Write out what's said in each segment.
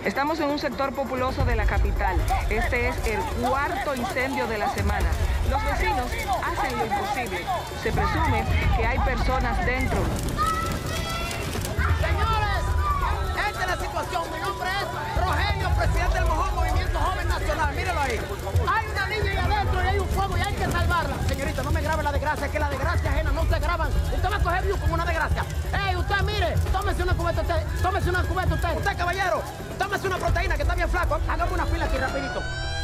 Estamos en un sector populoso de la capital. Este es el cuarto incendio de la semana. Los vecinos hacen lo imposible. Se presume que hay personas dentro. Señores, esta es la situación. Mi nombre es Rogelio, presidente del Mojón Movimiento Joven Nacional. Míralo ahí. Hay una niña ahí adentro y hay un fuego y hay que salvarla. Señorita, no me grabe la desgracia, que la desgracia ajena no se graban. Usted va a coger view como una desgracia. ¡Ey, usted, mire! Tómese una cubeta usted. Tómese una cubeta usted. Usted, caballero, tómese una proteína que está bien flaco. Hagamos una fila aquí rapidito.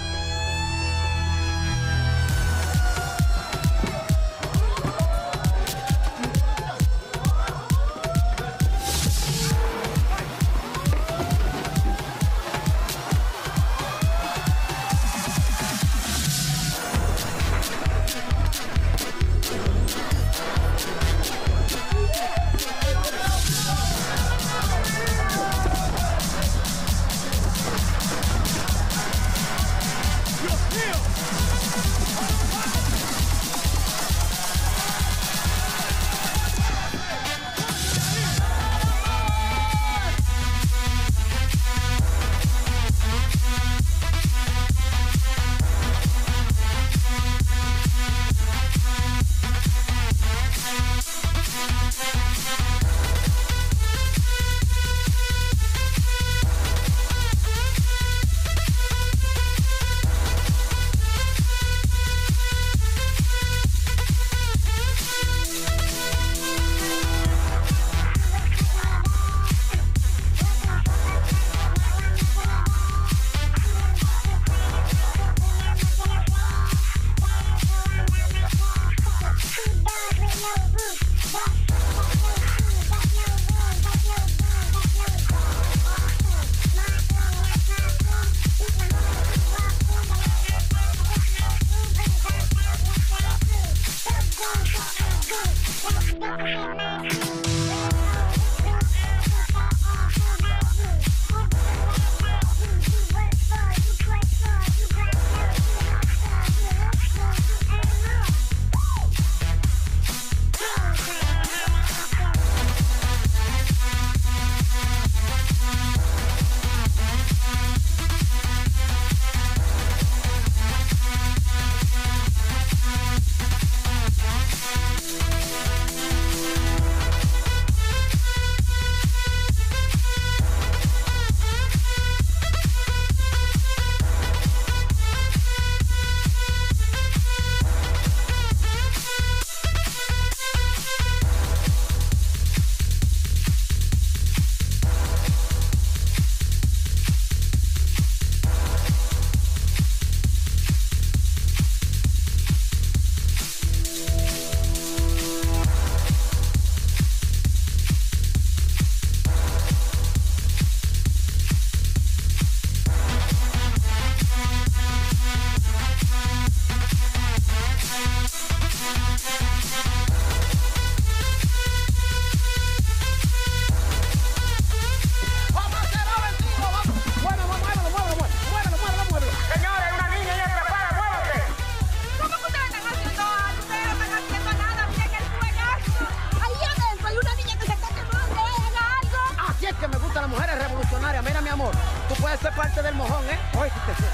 Tú puedes ser parte del mojón, ¿eh? Oye,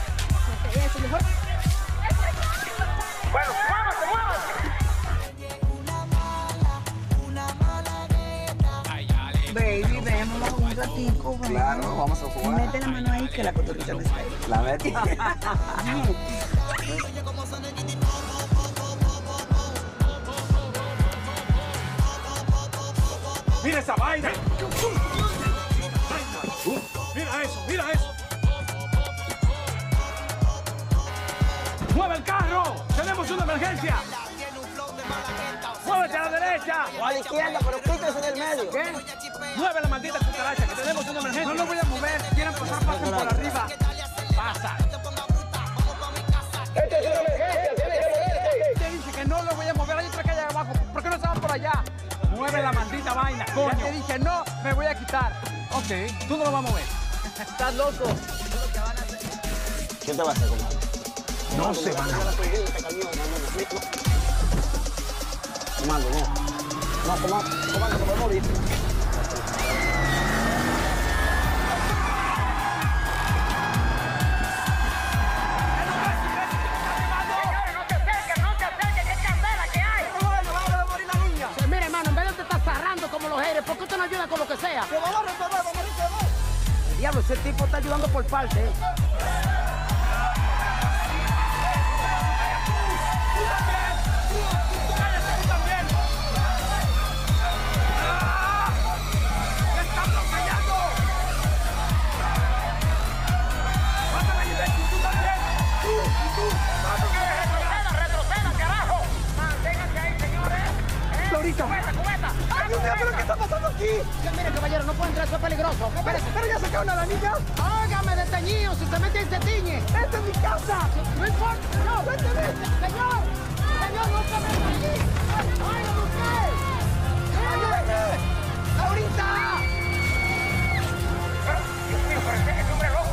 eso mejor. Bueno, muévase, muévase. Baby, vémonos un ratico. Claro, vamos a jugar. Mete la mano ahí que la cotorrita no está ahí. La metí. ¡Mira esa vaina! ¡Mira eso! ¡Mira eso! ¡Mueve el carro! ¡Tenemos una emergencia! ¡Muévete a la derecha! O a la izquierda, pero quítese del medio. ¿Qué? ¡Mueve la maldita cucaracha, que tenemos una emergencia! No lo voy a mover. Si quieren pasar, pasen por arriba. ¡Pasa! ¡Esta es una emergencia! ¡Tiene que moverse! Te dije que no lo voy a mover. Hay otra calle abajo. ¿Por qué no se van por allá? Mueve la maldita vaina, coño. Ya te dije no, me voy a quitar. Ok, tú no lo vas a mover. ¡Estás loco! ¿Quién te va a hacer, compadre? No se van a Comando, no. No, comando, que podemos morir. Mire, ¿por qué usted no ayuda con lo que sea? ¡Que vamos a resolver, vamos a resolver! El diablo, ese tipo está ayudando por parte, ¿eh? ¡Ay, Dios mío, pero qué está pasando aquí! Mire, caballero, no puede entrar, eso es peligroso. Espérese. Pero ya sacaron a la niña. Óigame, desteñido, si se mete ahí se tiñe. ¡Esta es mi casa! No importa, señor. ¡Vete! Señor, no se meta allí. ¡Óigame usted! ¡Ayúdame! ¡Ahorita! Dios mío, parece que es hombre loco.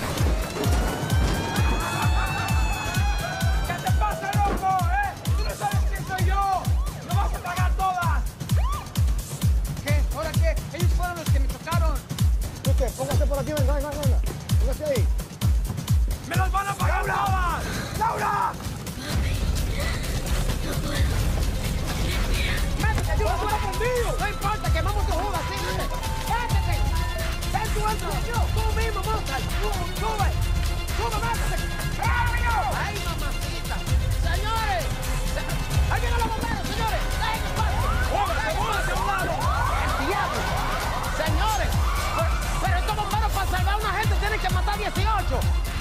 ¿Qué te pasa, loco, Tú no sabes quién soy yo. ¡No vas a pagar todas! ¿Qué? ¿Ahora qué? Ellos fueron los que me tocaron. ¿Qué? Póngase por aquí, venga. Póngase ahí. ¡Me las van a pagar todas! ¡Laura! ¡Métete, ayúdame! ¡Vamos a conmigo! No importa, quemamos tu jugo, sí, métete. ¡Métete! ¡Ven tú, tú mismo, monta! ¡Sube! ¡Métete! ¡Ay, mamacita! ¡Señores! ¡Ahí vienen los bomberos, señores! ¡Dejen el paso! ¡Móvase a un lado! ¡El diablo! ¡Señores! Pero estos bomberos para salvar a una gente tienen que matar 18.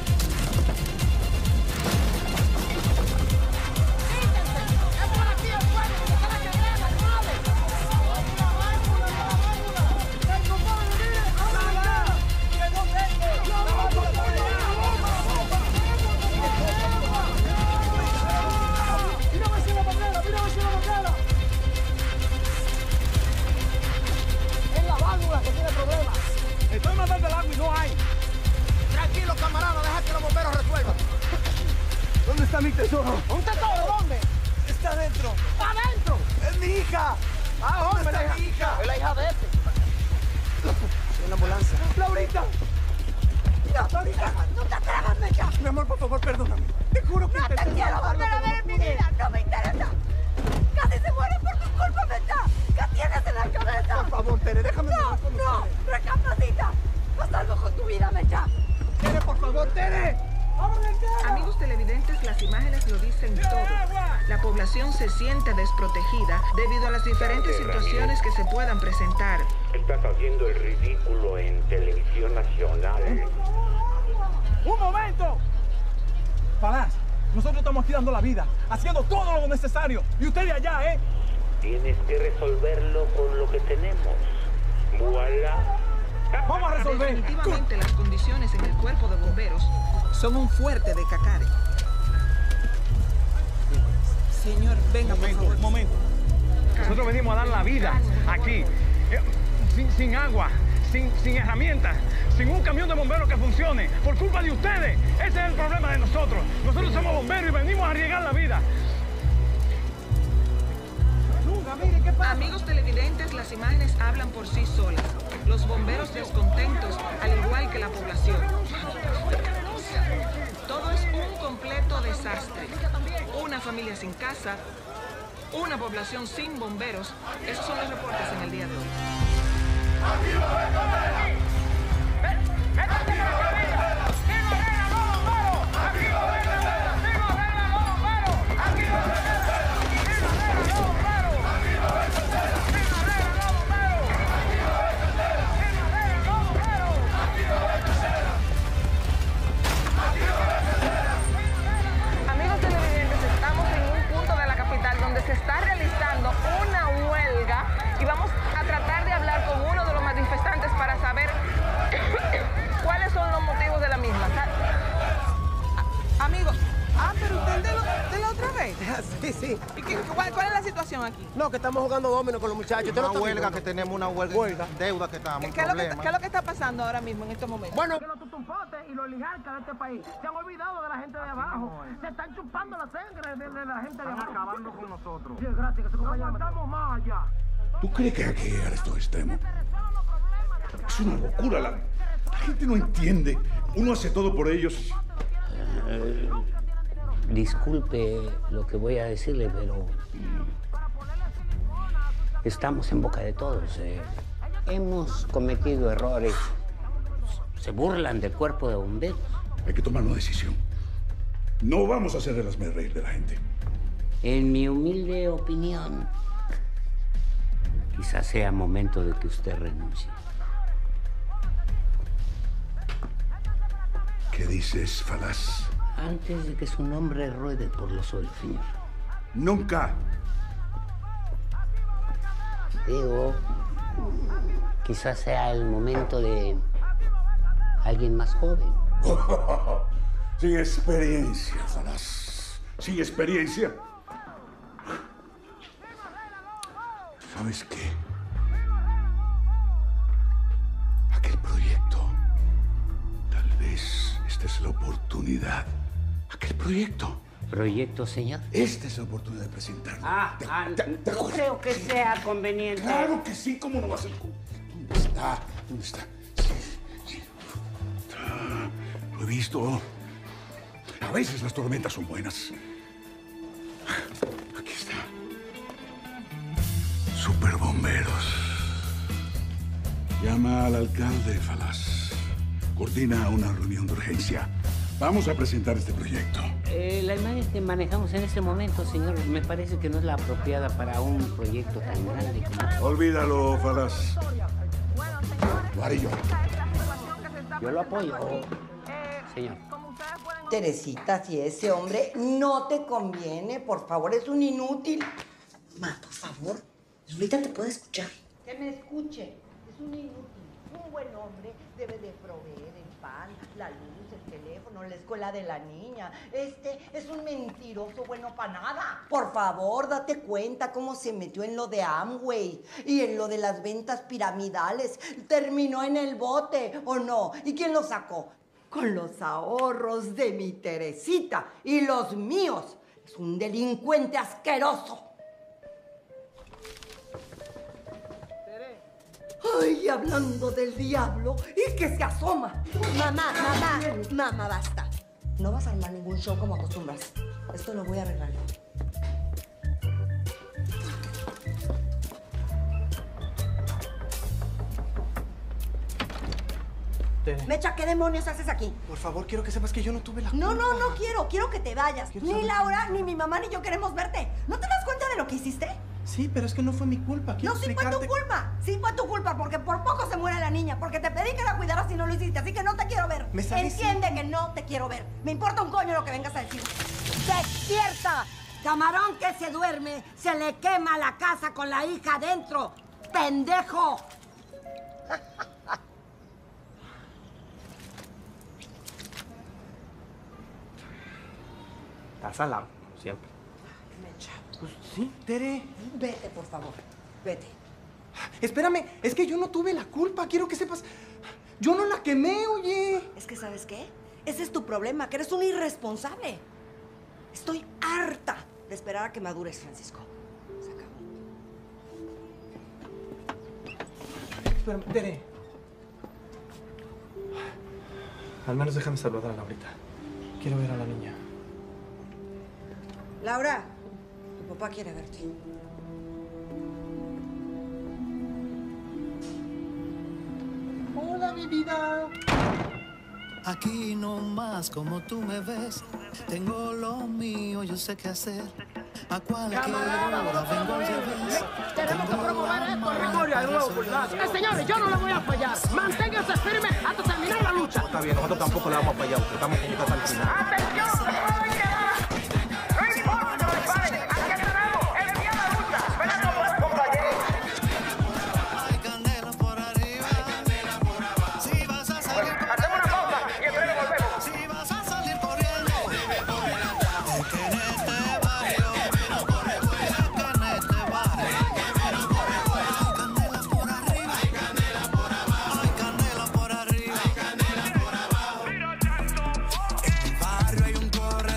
Estoy matando el agua y no hay. Tranquilo, camarada, deja que los bomberos resuelvan. ¿Dónde está mi tesoro? ¿Un tesoro? ¿Dónde? Está adentro. ¡Está adentro! ¡Es mi hija! Ah, ¿Dónde hombre, está mi hija? es la hija de este. En la ambulancia. ¡Laurita! ¡No, Laurita! ¡No te atrevas, Mecha! Mi amor, por favor, perdóname. Te juro que intenté quiero salvarlo, volver a pero ver en no mi pude. vida, no me interesa. Casi se muere por tu culpa, Mecha. ¿Qué tienes en la cabeza? Por favor, Tere, déjame No, hablar con no, ustedes. recapacita. Haz algo con tu vida, Mecha. Tere, por favor, Tere. Amigos televidentes, las imágenes lo dicen todo. La población se siente desprotegida debido a las diferentes situaciones que se puedan presentar. Estás haciendo el ridículo en televisión nacional. ¡Un momento! Palaz, nosotros estamos aquí dando la vida, haciendo todo lo necesario. Y usted de allá, Tienes que resolverlo con lo que tenemos. Voilà. Vamos a resolver. Definitivamente las condiciones en el cuerpo de bomberos son un fuerte de Cacare. Señor, venga, por favor. Un momento. Nosotros venimos a dar la vida aquí, sin agua, sin herramientas, sin un camión de bomberos que funcione, por culpa de ustedes. Ese es el problema de nosotros. Nosotros somos bomberos y venimos a arriesgar la vida. Amigos televidentes, las imágenes hablan por sí solas. Los bomberos descontentos, al igual que la población. Todo es un completo desastre. Una familia sin casa, una población sin bomberos. Esos son los reportes en el día de hoy. Amigos televidentes, estamos en un punto de la capital donde se está realizando una huelga y vamos a tratar de hablar con uno de los manifestantes para saber cuáles son los motivos de la misma. Amigos, pero usted de la otra vez. Sí. ¿Y cuál es la situación aquí? No, que estamos jugando domino con los muchachos. Una huelga que tenemos, una huelga. Deuda que estamos, ¿Qué es lo que está pasando ahora mismo en estos momentos? Bueno, que los tutumpotes y los oligarcas de este país se han olvidado de la gente de abajo. Se están chupando la sangre de la gente de abajo. Están acabando con nosotros. Sí, gracias, que se compañeros. No aguantamos más allá. ¿Tú crees que hay que llegar a estos extremos? Es una locura. La gente no entiende. Uno hace todo por ellos. Disculpe lo que voy a decirle, pero estamos en boca de todos. Hemos cometido errores. Se burlan del cuerpo de bomberos. Hay que tomar una decisión. No vamos a hacer el hazme-reír de la gente. En mi humilde opinión, quizás sea momento de que usted renuncie. ¿Qué dices, Falaz? Antes de que su nombre ruede por los suelos, señor. ¡Nunca! Digo, quizás sea el momento de alguien más joven. Sin experiencia, Falaz. Sin experiencia. ¿Sabes qué? Aquel proyecto. Tal vez esta es la oportunidad. Aquel proyecto. ¿Proyecto, señor? Esta es la oportunidad de presentarlo. No creo que sea conveniente. Claro que sí, ¿cómo no va a ser? ¿Dónde está? ¿Dónde está? Sí. Lo he visto. A veces las tormentas son buenas. Aquí está. Superbomberos. Llama al alcalde, Falaz. Coordina una reunión de urgencia. Vamos a presentar este proyecto. La imagen que manejamos en este momento, señor, me parece que no es la apropiada para un proyecto tan grande como... Olvídalo, Falaz. Lo haré yo. Yo lo apoyo, señor. Teresita, si ese hombre no te conviene, por favor, es un inútil. Ma, por favor, ahorita te puedo escuchar. Que me escuche. Es un inútil. Un buen hombre debe de proveer el pan, la luz, el teléfono, la escuela de la niña. Este es un mentiroso bueno para nada. Por favor, date cuenta cómo se metió en lo de Amway y en lo de las ventas piramidales. Terminó en el bote, ¿o no? ¿Y quién lo sacó? Con los ahorros de mi Teresita y los míos. Es un delincuente asqueroso. Ay, hablando del diablo, y que se asoma. Mamá, basta. No vas a armar ningún show como acostumbras. Esto lo voy a arreglar yo. Mecha, ¿qué demonios haces aquí? Por favor, quiero que sepas que yo no tuve la culpa. No quiero. Quiero que te vayas. Ni Laura, ni mi mamá, ni yo queremos verte. ¿No te das cuenta de lo que hiciste? Sí, pero es que no fue mi culpa. Quiero explicarte... sí fue tu culpa. Sí fue tu culpa, porque por poco se muere la niña. Porque te pedí que la cuidaras y no lo hiciste. Así que no te quiero ver. Entiende que no te quiero ver. Me importa un coño lo que vengas a decir. ¡Despierta! Camarón que se duerme, se le quema la casa con la hija adentro. ¡Pendejo! Estás salado, como siempre. Mecha. Pues sí, Tere. Vete, por favor. Vete. Espérame, es que yo no tuve la culpa. Quiero que sepas. Yo no la quemé, oye. Es que, ¿sabes qué? Ese es tu problema, que eres un irresponsable. Estoy harta de esperar a que madures, Francisco. Se acabó. Espérame, Tere. Al menos déjame saludar a Laurita. Quiero ver a la niña. Laura, tu papá quiere verte. Hola, mi vida. Aquí no más como tú me ves. Tengo lo mío, yo sé qué hacer. A cualquier hora vengo al revés. Tenemos que promover esto, Gregorio, de nuevo, pues. Señores, yo no le voy a fallar. Manténganse firmes hasta terminar la lucha. Está bien, nosotros tampoco le vamos a fallar. Estamos con usted hasta el final. ¡Atención! Hay un corre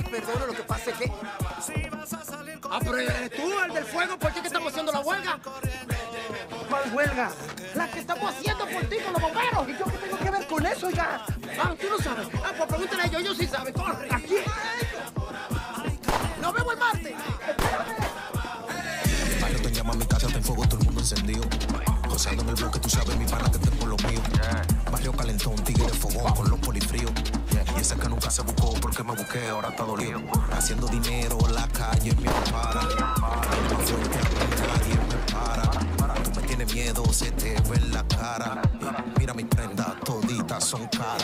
perdona, lo que pasa es que... pero eres tú, el del fuego, ¿por qué que estamos haciendo la huelga? ¿Cuál huelga? La que estamos haciendo por ti con los bomberos. ¿Y yo qué tengo que ver con eso, ya? Ah, tú no sabes. Ah, pues pregúntale a ellos sí saben. Corre. ¿A quién? Nos vemos el martes. Barrio te llama a mi casa, te en fuego, todo el mundo encendido. Gozando en el bloque, tú sabes, mi pana, que te por lo mío. Barrio calentón, tigre de fogón con los polifríos. Y ese que nunca se buscó porque me busqué, ahora está dolido. Haciendo dinero en la calle me para. Más fuerte, nadie me para. Tú me tienes miedo, se te ve en la cara. Mira mis prendas, toditas son caras.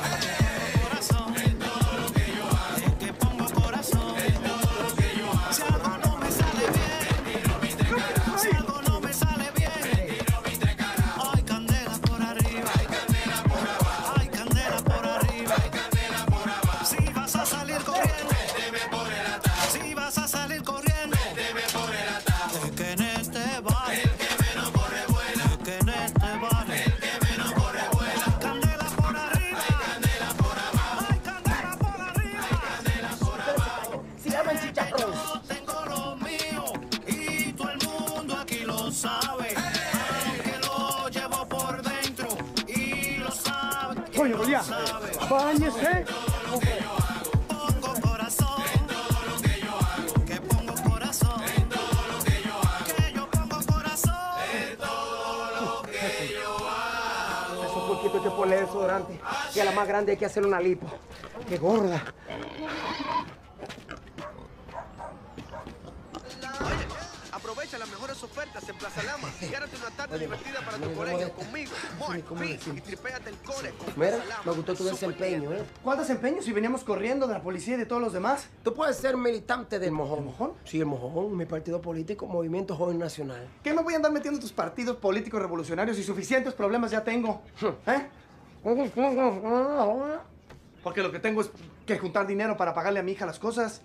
Coño, ya. Báñese. Pongo corazón, que pongo corazón, que yo pongo corazón en todo lo que yo hago. Eso poquito hay que ponerle desodorante. Y a la más grande hay que hacerle una lipo. ¡Qué gorda! Aprovecha las mejores ofertas en Plaza Lama y gánate una tarde divertida para tu colegio conmigo. Y tripéate el cole con Mira, Plaza Lama. me gustó tu desempeño, ¿eh? ¿Cuál desempeño? Si veníamos corriendo de la policía y de todos los demás. Tú puedes ser militante del Mojón. ¿El Mojón? Sí, el Mojón, mi partido político, Movimiento Joven Nacional. ¿Qué me voy a andar metiendo en tus partidos políticos revolucionarios y suficientes problemas ya tengo? ¿Eh? Porque lo que tengo es que juntar dinero para pagarle a mi hija las cosas.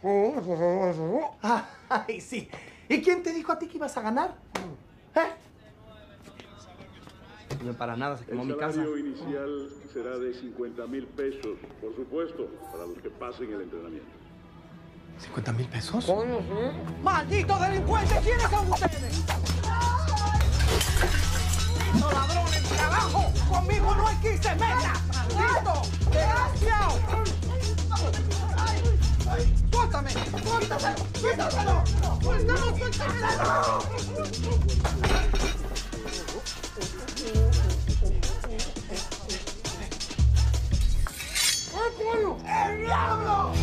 Ay, sí. ¿Y quién te dijo a ti que ibas a ganar? ¿Eh? No, para nada, se quemó mi casa. El salario inicial será de 50,000 pesos, por supuesto, para los que pasen el entrenamiento. ¿50,000 pesos? ¡Malditos delincuentes! ¿Quiénes son ustedes? ¡Malditos ladrones! ¡Trabajo! ¡Conmigo no hay que se meta! ¡Maldito! ¡Desgraciado! ¡Suéltame! ¡Suéltame! ¡Suéltamelo! ¡Suéltalo! ¡Suéltamelo! ¡El diablo!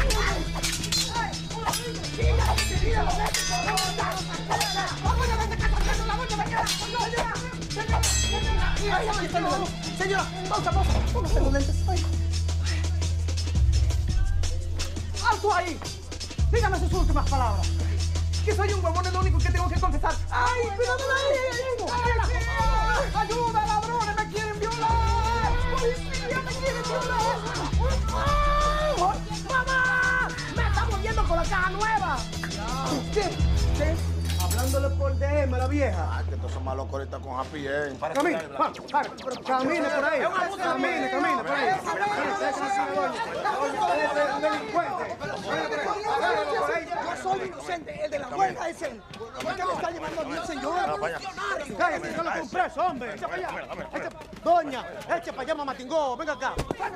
Señora, pausa. Póngase los lentes. ¡Alto ahí! Dígame sus últimas palabras. Que soy un huevón, es lo único que tengo que confesar. ¡Ay, cuidado! ¡Ayuda, ladrones! ¡Me quieren violar! ¡Policía, me quieren violar! ¡Mamá! ¡Me está moviendo con la caja nueva! ¿Qué? Hablándole por DM a la vieja. Ah, que estos son malos ahorita con Happy End. Camine por ahí. Camine por ahí. Yo soy inocente, el de la huelga es él. ¿Por qué me está llevando a mí, señor? Cállate, yo lo compré, hombre. Echa para allá. Doña, eche para allá, mamatingó. Venga acá.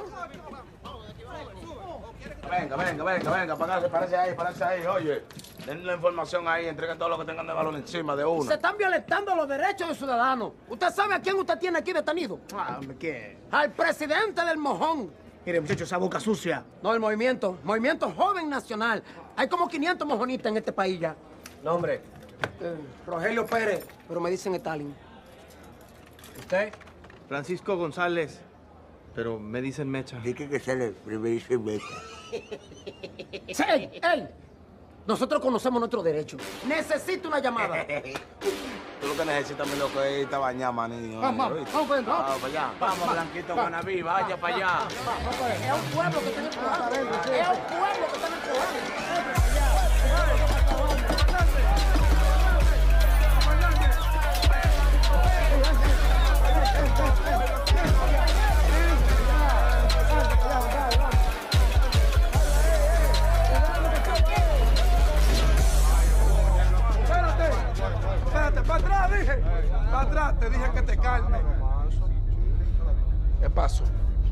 Venga, párese ahí, oye. Den la información ahí, entreguen todo lo que tengan de valor encima de uno. Se están violentando los derechos de ciudadanos. ¿Usted sabe a quién usted tiene aquí detenido? ¿Qué? Al presidente del Mojón. Mire, muchacho, esa boca sucia. No, el Movimiento Joven Nacional. Hay como 500 mojonistas en este país ya. Nombre. Rogelio Pérez, pero me dicen Stalin. ¿Usted? Francisco González, pero me dicen Mecha. Dice que sale, pero me dicen Mecha. Sí, él. Nosotros conocemos nuestros derechos. Necesito una llamada. Tú lo que necesitas, mi loco, es irte a bañar, maní. Vamos para allá. Vamos, Blanquito Guanabí, vaya para allá. Es un pueblo que está empujando. Es un pueblo que está empujando. paso.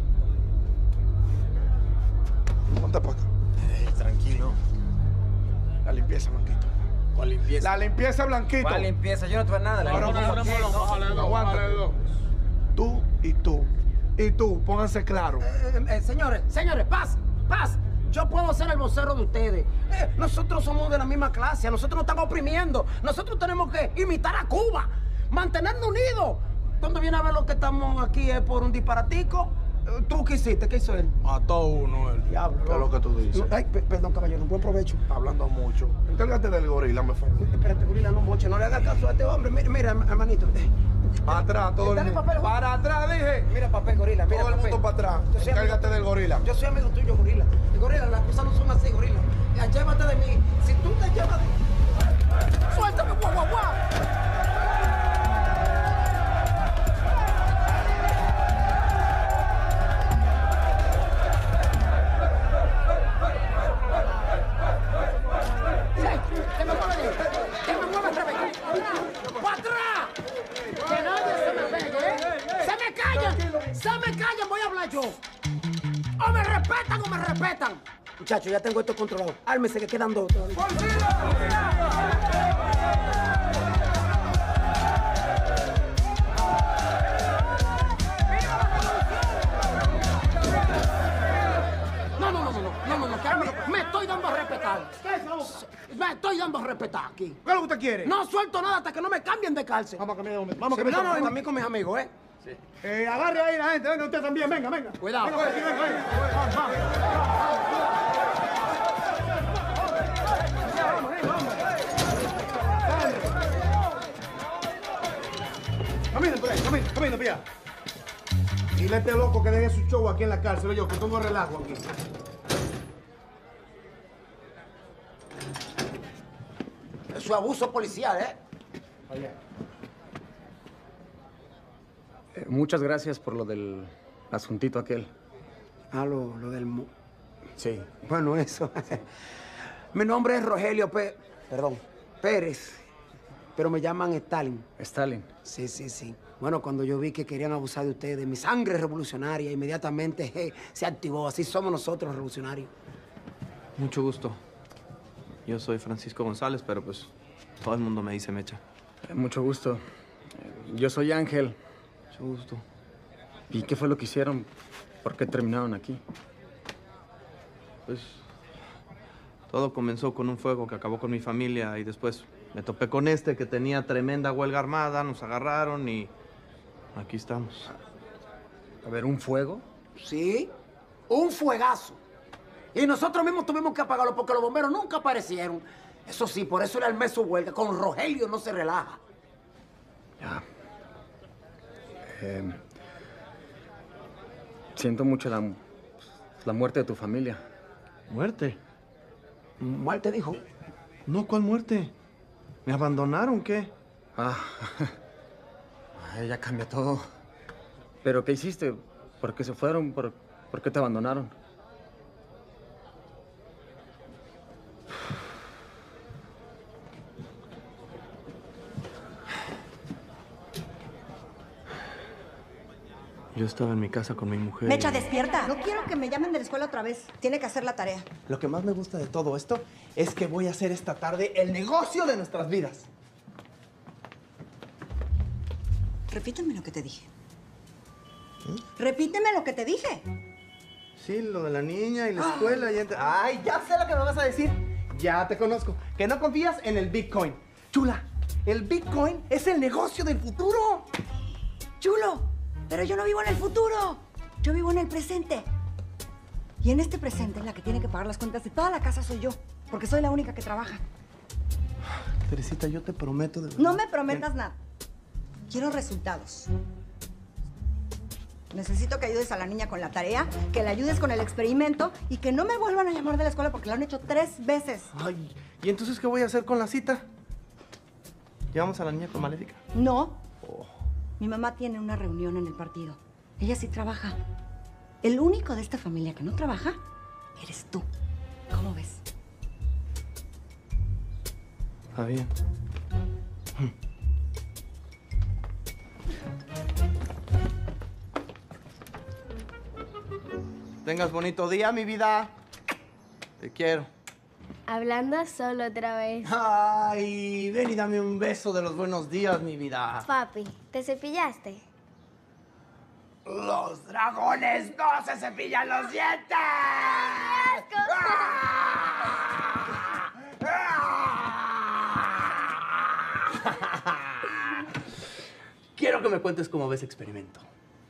Ponte para acá. Tranquilo. La limpieza, Blanquito. ¿Cuál limpieza? La limpieza, Blanquito. ¿Cuál limpieza? Yo no tuve nada. Aguanta. Tú y tú. Y tú, pónganse claro. Señores, paz. Yo puedo ser el vocero de ustedes. Nosotros somos de la misma clase. A nosotros nos están oprimiendo. Nosotros tenemos que imitar a Cuba. Mantenernos unidos. Cuando viene a ver lo que estamos aquí es por un disparatico. ¿Tú qué hiciste? ¿Qué hizo él? Mató uno él. Diablo. ¿Qué es lo que tú dices? Ay, perdón, caballero. Buen provecho. Está hablando mucho. Encárgate del gorila, me favor. Espérate, gorila, no moche. No le hagas caso a este hombre. Mira, hermanito. Para atrás, todo el mundo. Para atrás, dije. Mira papel, gorila. Mira, todo el mundo para atrás. Encárgate del gorila. Yo soy amigo tuyo, gorila. Gorila, las cosas no son así, gorila. Ya, llévate de mí. Si tú te llevas de... ¡Suéltame, guau! ¡Que me mueve, Rebeca! ¡Para atrás! ¡Que nadie se me pegue, ¿eh? ¡Se me callan! ¡Voy a hablar yo! ¡O me respetan o me respetan! Muchachos, ya tengo esto controlado. Ármese que quedan dos. No, me estoy dando a respetar. Me estoy dando a respetar aquí. ¿Qué es lo que usted quiere? No suelto nada hasta que no me cambien de cárcel. Vamos a cambiar de hombre. No, también con mis amigos, ¿eh? Sí. Agarre ahí la gente. Venga usted también. Venga. Cuidado. Venga. Caminen por ahí, caminen para allá. Dile a este loco que deje su show aquí en la cárcel, yo, que pongo relajo aquí. Eso es abuso policial, ¿eh? Allá. Muchas gracias por lo del asuntito aquel. Ah, lo del... Sí. Bueno, eso. Mi nombre es Rogelio Pérez. Pero me llaman Stalin. ¿Stalin? Sí. Bueno, cuando yo vi que querían abusar de ustedes, mi sangre revolucionaria inmediatamente se activó. Así somos nosotros, revolucionarios. Mucho gusto. Yo soy Francisco González, pero pues todo el mundo me dice Mecha. Mucho gusto. Yo soy Ángel. Mucho gusto. ¿Y qué fue lo que hicieron? ¿Por qué terminaron aquí? Pues todo comenzó con un fuego que acabó con mi familia y después me topé con este que tenía tremenda huelga armada, nos agarraron y aquí estamos. A ver, ¿un fuego? Sí, un fuegazo. Y nosotros mismos tuvimos que apagarlo porque los bomberos nunca aparecieron. Eso sí, por eso era el mes su huelga. Con Rogelio no se relaja. Ya. Siento mucho la muerte de tu familia. ¿Muerte? ¿Muerte, dijo? No, ¿cuál muerte? ¿Me abandonaron qué? Ya cambia todo. ¿Pero qué hiciste? ¿Por qué se fueron? ¿Por qué te abandonaron? Yo estaba en mi casa con mi mujer. Mecha, despierta. No quiero que me llamen de la escuela otra vez. Tiene que hacer la tarea. Lo que más me gusta de todo esto es que voy a hacer esta tarde el negocio de nuestras vidas. Repíteme lo que te dije. Repíteme lo que te dije. Sí, lo de la niña y la escuela y... Ay, ya sé lo que me vas a decir. Ya te conozco. Que no confías en el Bitcoin. Chula, el Bitcoin es el negocio del futuro. Chulo, pero yo no vivo en el futuro. Yo vivo en el presente. Y en este presente, la que tiene que pagar las cuentas de toda la casa soy yo. Porque soy la única que trabaja. Teresita, yo te prometo de verdad. No me prometas nada. Quiero resultados. Necesito que ayudes a la niña con la tarea, que la ayudes con el experimento y que no me vuelvan a llamar de la escuela porque lo han hecho 3 veces. Ay, ¿y entonces qué voy a hacer con la cita? ¿Llevamos a la niña con Maléfica? No. Mi mamá tiene una reunión en el partido. Ella sí trabaja. El único de esta familia que no trabaja eres tú. ¿Cómo ves? Está bien. tengas bonito día, mi vida. Te quiero. Hablando solo otra vez. Ay, ven y dame un beso de los buenos días, mi vida. Papi, ¿te cepillaste? ¡Los dragones no se cepillan los dientes! Quiero que me cuentes cómo ves experimento.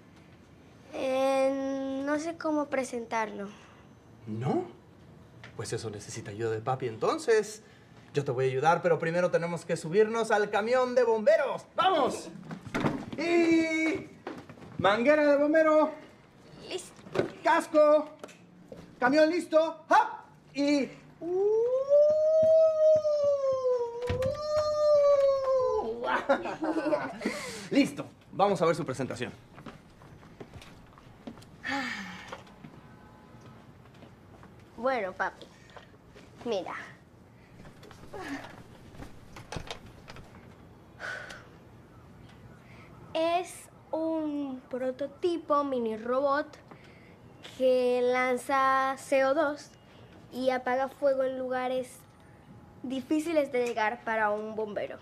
No sé cómo presentarlo. ¿No? Pues eso necesita ayuda de papi, entonces. Yo te voy a ayudar, pero primero tenemos que subirnos al camión de bomberos. ¡Vamos! Y... manguera de bombero. Listo. Casco. Camión listo. ¡Hop! Y... listo. Vamos a ver su presentación. Bueno, papi, mira. Es un prototipo mini robot que lanza CO2 y apaga fuego en lugares difíciles de llegar para un bombero.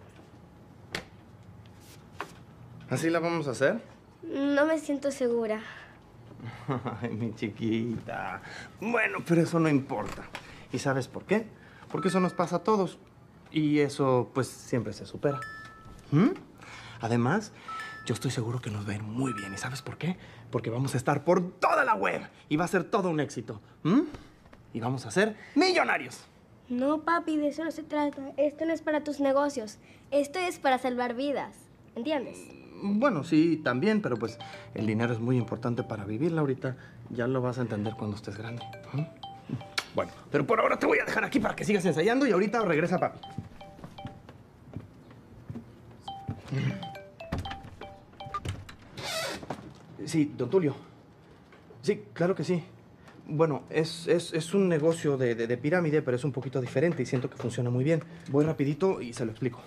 ¿Así la vamos a hacer? No me siento segura. Ay, mi chiquita. Bueno, pero eso no importa. ¿Y sabes por qué? Porque eso nos pasa a todos. Y eso, pues, siempre se supera. Además, yo estoy seguro que nos va a ir muy bien. ¿Y sabes por qué? Porque vamos a estar por toda la web. Y va a ser todo un éxito. Y vamos a ser millonarios. No, papi, de eso no se trata. Esto no es para tus negocios. Esto es para salvar vidas. ¿Entiendes? Bueno, sí, también, pero pues el dinero es muy importante para vivir, Laurita. Ya lo vas a entender cuando estés grande. Bueno, pero por ahora te voy a dejar aquí para que sigas ensayando y ahorita regresa papi. Sí, don Tulio. Sí, claro que sí. Bueno, es un negocio de pirámide, pero es un poquito diferente y siento que funciona muy bien. Voy rapidito y se lo explico.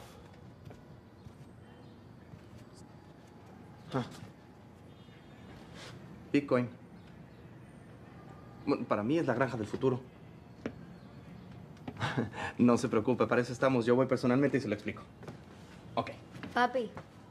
Bitcoin. Bueno, para mí es la granja del futuro. No se preocupe, para eso estamos. Yo voy personalmente y se lo explico. Ok. Papi,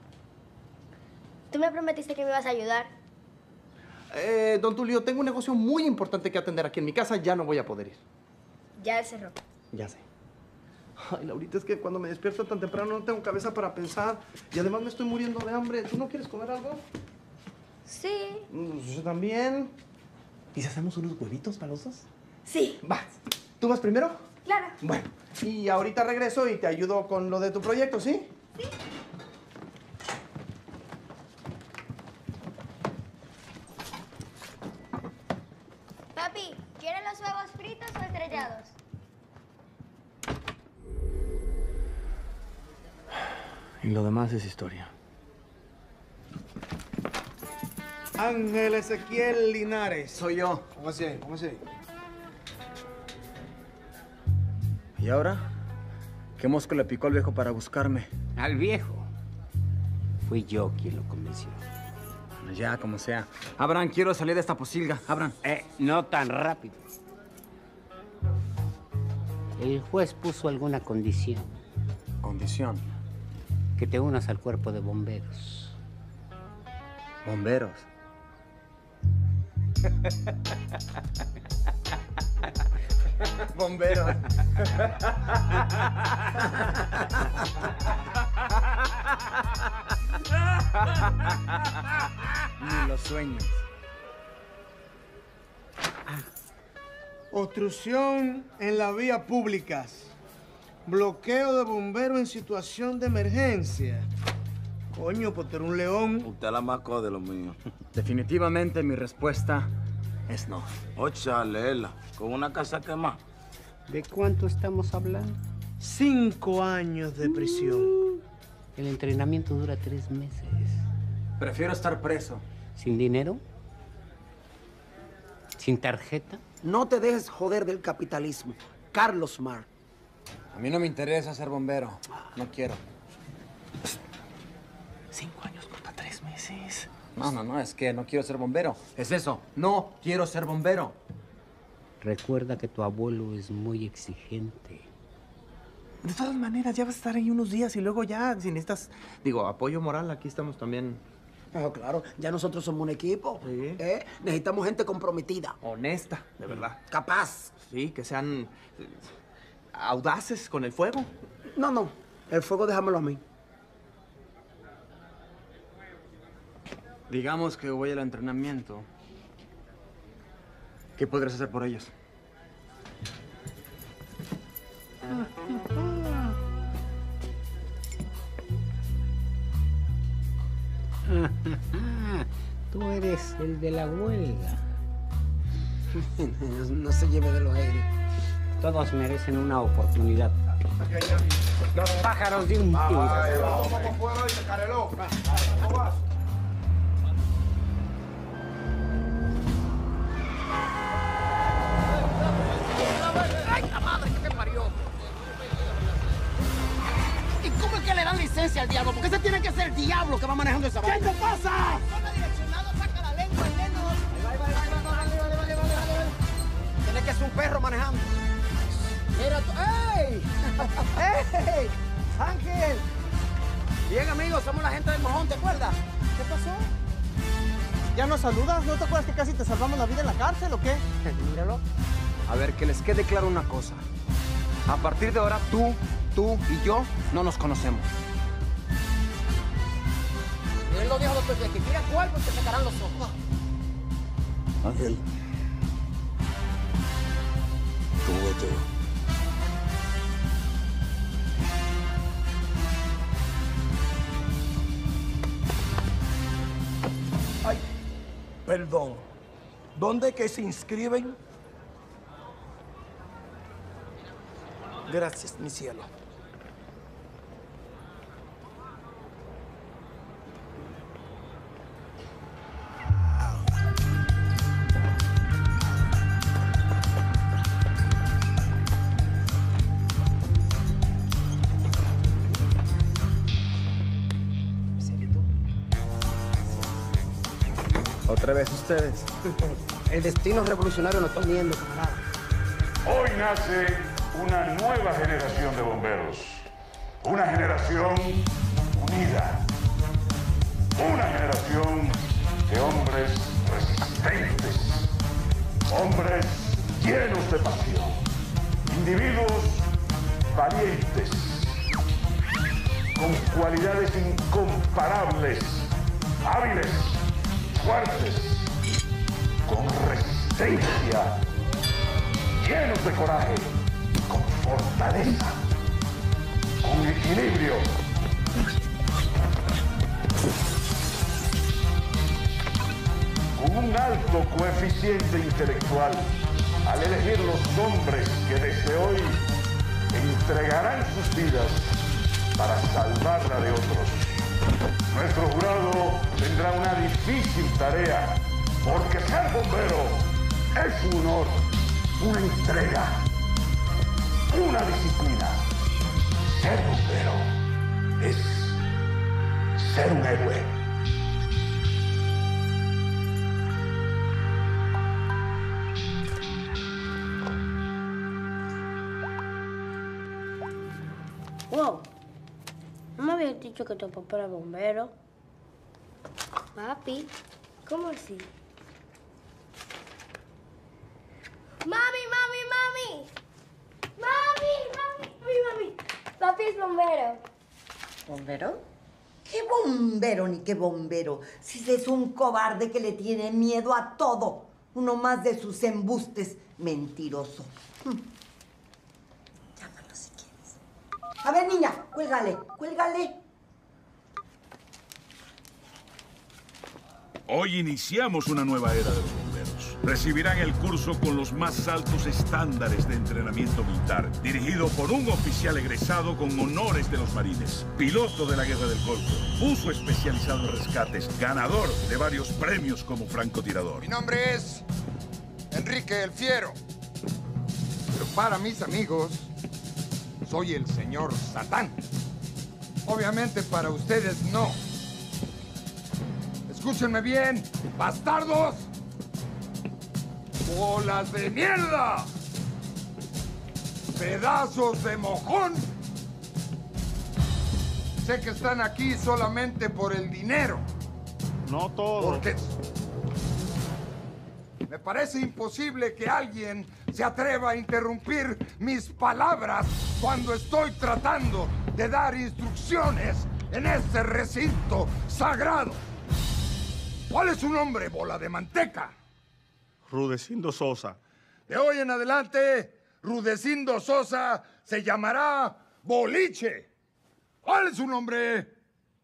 tú me prometiste que me ibas a ayudar. Don Tulio, tengo un negocio muy importante que atender aquí en mi casa. Ya no voy a poder ir. Ya él cerró. Ya sé. Ay, Laurita, es que cuando me despierto tan temprano no tengo cabeza para pensar. Y además me estoy muriendo de hambre. ¿Tú no quieres comer algo? Sí. Yo también. ¿Y si hacemos unos huevitos para los dos? Sí. Va. ¿Tú vas primero? Claro. Bueno. Y ahorita regreso y te ayudo con lo de tu proyecto, ¿sí? Sí. Papi, ¿quieres los huevos fritos o estrellados? Y lo demás es historia. Ángel Ezequiel Linares. Soy yo. ¿Cómo así? ¿Cómo así? ¿Y ahora? ¿Qué mosco le picó al viejo para buscarme? ¿Al viejo? Fui yo quien lo convenció. Bueno, ya, como sea. Abraham, quiero salir de esta posilga. Abraham. No tan rápido. El juez puso alguna condición. ¿Condición? Que te unas al cuerpo de bomberos. ¿Bomberos? Bomberos. Ni los sueños. Obstrucción en las vías públicas. Bloqueo de bomberos en situación de emergencia. Coño, pues tú eres un león. Usted es la más de lo mío. Definitivamente mi respuesta es no. Chalela, con una casa quemada. ¿De cuánto estamos hablando? 5 años de prisión. El entrenamiento dura 3 meses. Prefiero estar preso. ¿Sin dinero? ¿Sin tarjeta? No te dejes joder del capitalismo. Carlos Marx. A mí no me interesa ser bombero. No quiero. 5 años contra 3 meses. No, es que no quiero ser bombero. Es eso, no quiero ser bombero. Recuerda que tu abuelo es muy exigente. De todas maneras, ya vas a estar ahí unos días y luego ya, si necesitas, digo, apoyo moral, aquí estamos también. Oh, claro, ya nosotros somos un equipo. Sí. Necesitamos gente comprometida. Honesta, de verdad. Capaz. Sí, que sean audaces con el fuego. No, el fuego déjamelo a mí. Digamos que voy al entrenamiento. ¿Qué podrías hacer por ellos? Tú eres el de la huelga. No se lleve de los aires. Todos merecen una oportunidad. Los pájaros de un tiro. Vamos fuera y careló. ¿Cómo vas? ¡Ay, la madre que te parió! ¿Y cómo es que le dan licencia al diablo? Porque ese tiene que ser el diablo que va manejando esa vaina. ¿Qué te pasa? Zona direccionado, saca la lengua al menos. Vale. Tiene que ser un perro manejando. Mira tú. ¡Ey! ¡Ey! ¡Ángel! Bien, amigos, somos la gente del mojón, ¿te acuerdas? ¿Qué pasó? ¿Ya nos saludas? ¿No te acuerdas que casi te salvamos la vida en la cárcel o qué? Míralo. A ver, que les quede claro una cosa. A partir de ahora, tú y yo no nos conocemos. Él lo dijo después de que quieras cuerpo y te sacarán los ojos. Ángel. ¿Cómo va todo? Ay, perdón. ¿Dónde que se inscriben? Gracias, mi cielo. ¿Otra vez ustedes? El destino revolucionario nos está uniendo, camarada. Hoy nace una nueva generación de bomberos. Una generación unida. Una generación de hombres resistentes. Hombres llenos de pasión. Individuos valientes. Con cualidades incomparables. Hábiles. Fuertes. Con resistencia. Llenos de coraje. Con fortaleza, con equilibrio. Con un alto coeficiente intelectual, al elegir los hombres que desde hoy entregarán sus vidas para salvarla de otros. Nuestro jurado tendrá una difícil tarea, porque ser bombero es un honor, una entrega, una disciplina. Ser bombero es ser un héroe. Wow, ¿no me habías dicho que tu papá era bombero? Papi, ¿cómo así? ¡Mami! Papi es bombero. ¿Bombero? ¿Qué bombero ni qué bombero? Si es un cobarde que le tiene miedo a todo. Uno más de sus embustes. Mentiroso. Llámalo si quieres. A ver, niña, cuélgale. Hoy iniciamos una nueva era de los bomberos. Recibirán el curso con los más altos estándares de entrenamiento militar, dirigido por un oficial egresado con honores de los marines, piloto de la Guerra del Golfo, buzo especializado en rescates, ganador de varios premios como francotirador. Mi nombre es Enrique el Fiero, pero para mis amigos soy el señor Satán. Obviamente para ustedes no. Escúchenme bien, bastardos. Bolas de mierda. Pedazos de mojón. Sé que están aquí solamente por el dinero. No todo. Porque me parece imposible que alguien se atreva a interrumpir mis palabras cuando estoy tratando de dar instrucciones en este recinto sagrado. ¿Cuál es su nombre, bola de manteca? Rudecindo Sosa. De hoy en adelante, Rudecindo Sosa se llamará Boliche. ¿Cuál es su nombre?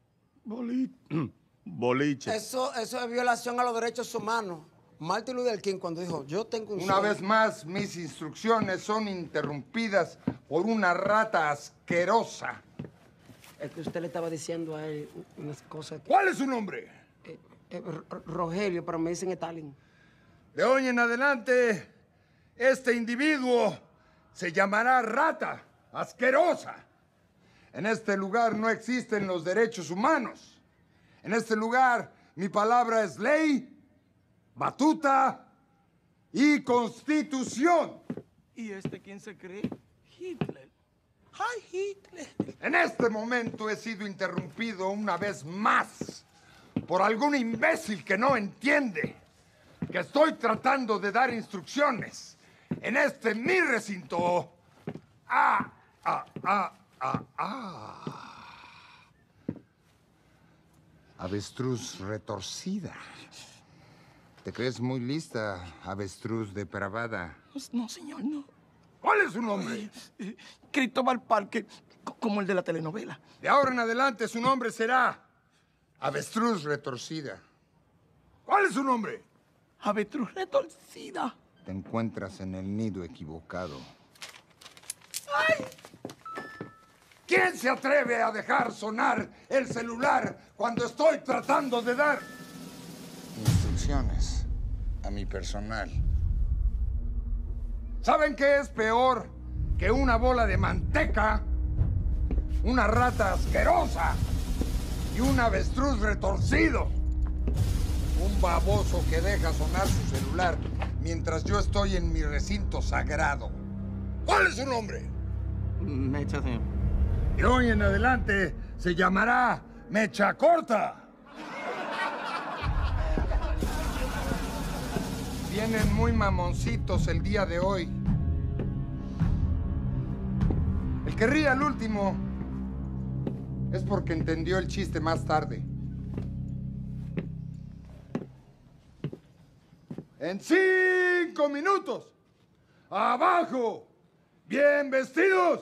Boliche. Eso es violación a los derechos humanos. Martin Luther King cuando dijo, yo tengo un Una sueño. vez más, mis instrucciones son interrumpidas por una rata asquerosa. Es que usted le estaba diciendo a él unas cosas. ¿Cuál es su nombre? Rogelio, pero me dicen Stalin. De hoy en adelante, este individuo se llamará rata asquerosa. En este lugar no existen los derechos humanos. En este lugar, mi palabra es ley, batuta y constitución. ¿Y este quién se cree? Hitler. ¡Ay, Hitler! En este momento he sido interrumpido una vez más por algún imbécil que no entiende que estoy tratando de dar instrucciones en este mi recinto. Avestruz retorcida. ¿Te crees muy lista, avestruz depravada? No, señor, no. ¿Cuál es su nombre? Cristóbal Parker, como el de la telenovela. De ahora en adelante su nombre será Avestruz retorcida. ¿Cuál es su nombre? Avestruz retorcida. Te encuentras en el nido equivocado. ¡Ay! ¿Quién se atreve a dejar sonar el celular cuando estoy tratando de dar instrucciones a mi personal? ¿Saben qué es peor que una bola de manteca, una rata asquerosa y un avestruz retorcido? Un baboso que deja sonar su celular mientras yo estoy en mi recinto sagrado. ¿Cuál es su nombre? Mecha, señor. De hoy en adelante se llamará Mecha Corta. Vienen muy mamoncitos el día de hoy. El que ríe al último es porque entendió el chiste más tarde. En 5 minutos, abajo, bien vestidos.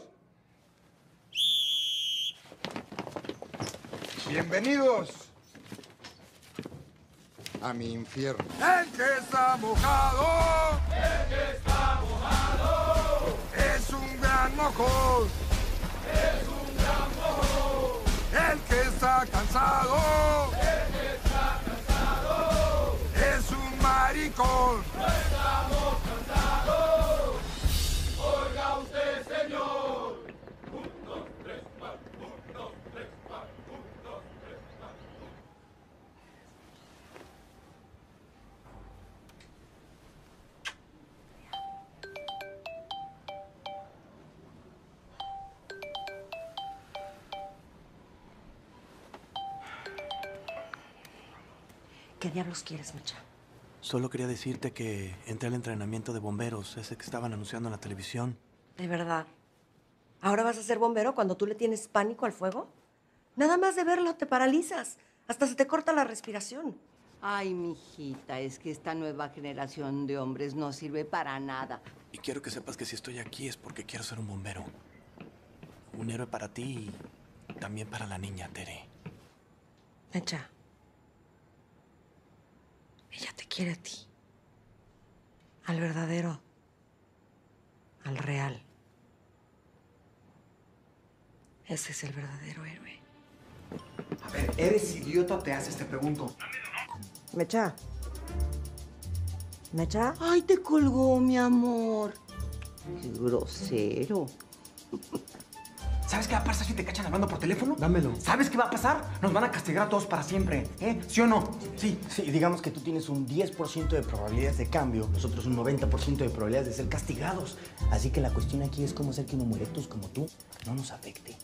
Bienvenidos a mi infierno. El que está mojado, es un gran mojón. El que está cansado, es un maricón. No estamos cansados. Oiga usted, señor. 1, 2, 3, 4. 1, 2, 3, 4. 1, 2, 3, 4. ¿Qué diablos quieres, Mecha? Solo quería decirte que entré al entrenamiento de bomberos, ese que estaban anunciando en la televisión. ¿De verdad? ¿Ahora vas a ser bombero cuando tú le tienes pánico al fuego? Nada más de verlo te paralizas. Hasta se te corta la respiración. Ay, mijita, es que esta nueva generación de hombres no sirve para nada. Y quiero que sepas que si estoy aquí es porque quiero ser un bombero. Un héroe para ti y también para la niña, Tere. Mecha. Ella te quiere a ti. Al verdadero. Al real. Ese es el verdadero héroe. A ver, ¿eres idiota o te haces? Te pregunto. Mecha. ¿Mecha? Ay, te colgó, mi amor. Qué grosero. ¿Sabes qué va a pasar si te cachan hablando por teléfono? Dámelo. ¿Sabes qué va a pasar? Nos van a castigar a todos para siempre, ¿eh? ¿Sí o no? Sí. Sí, digamos que tú tienes un 10% de probabilidades de cambio, nosotros un 90% de probabilidades de ser castigados. Así que la cuestión aquí es cómo hacer que un humorectus como tú no nos afecte.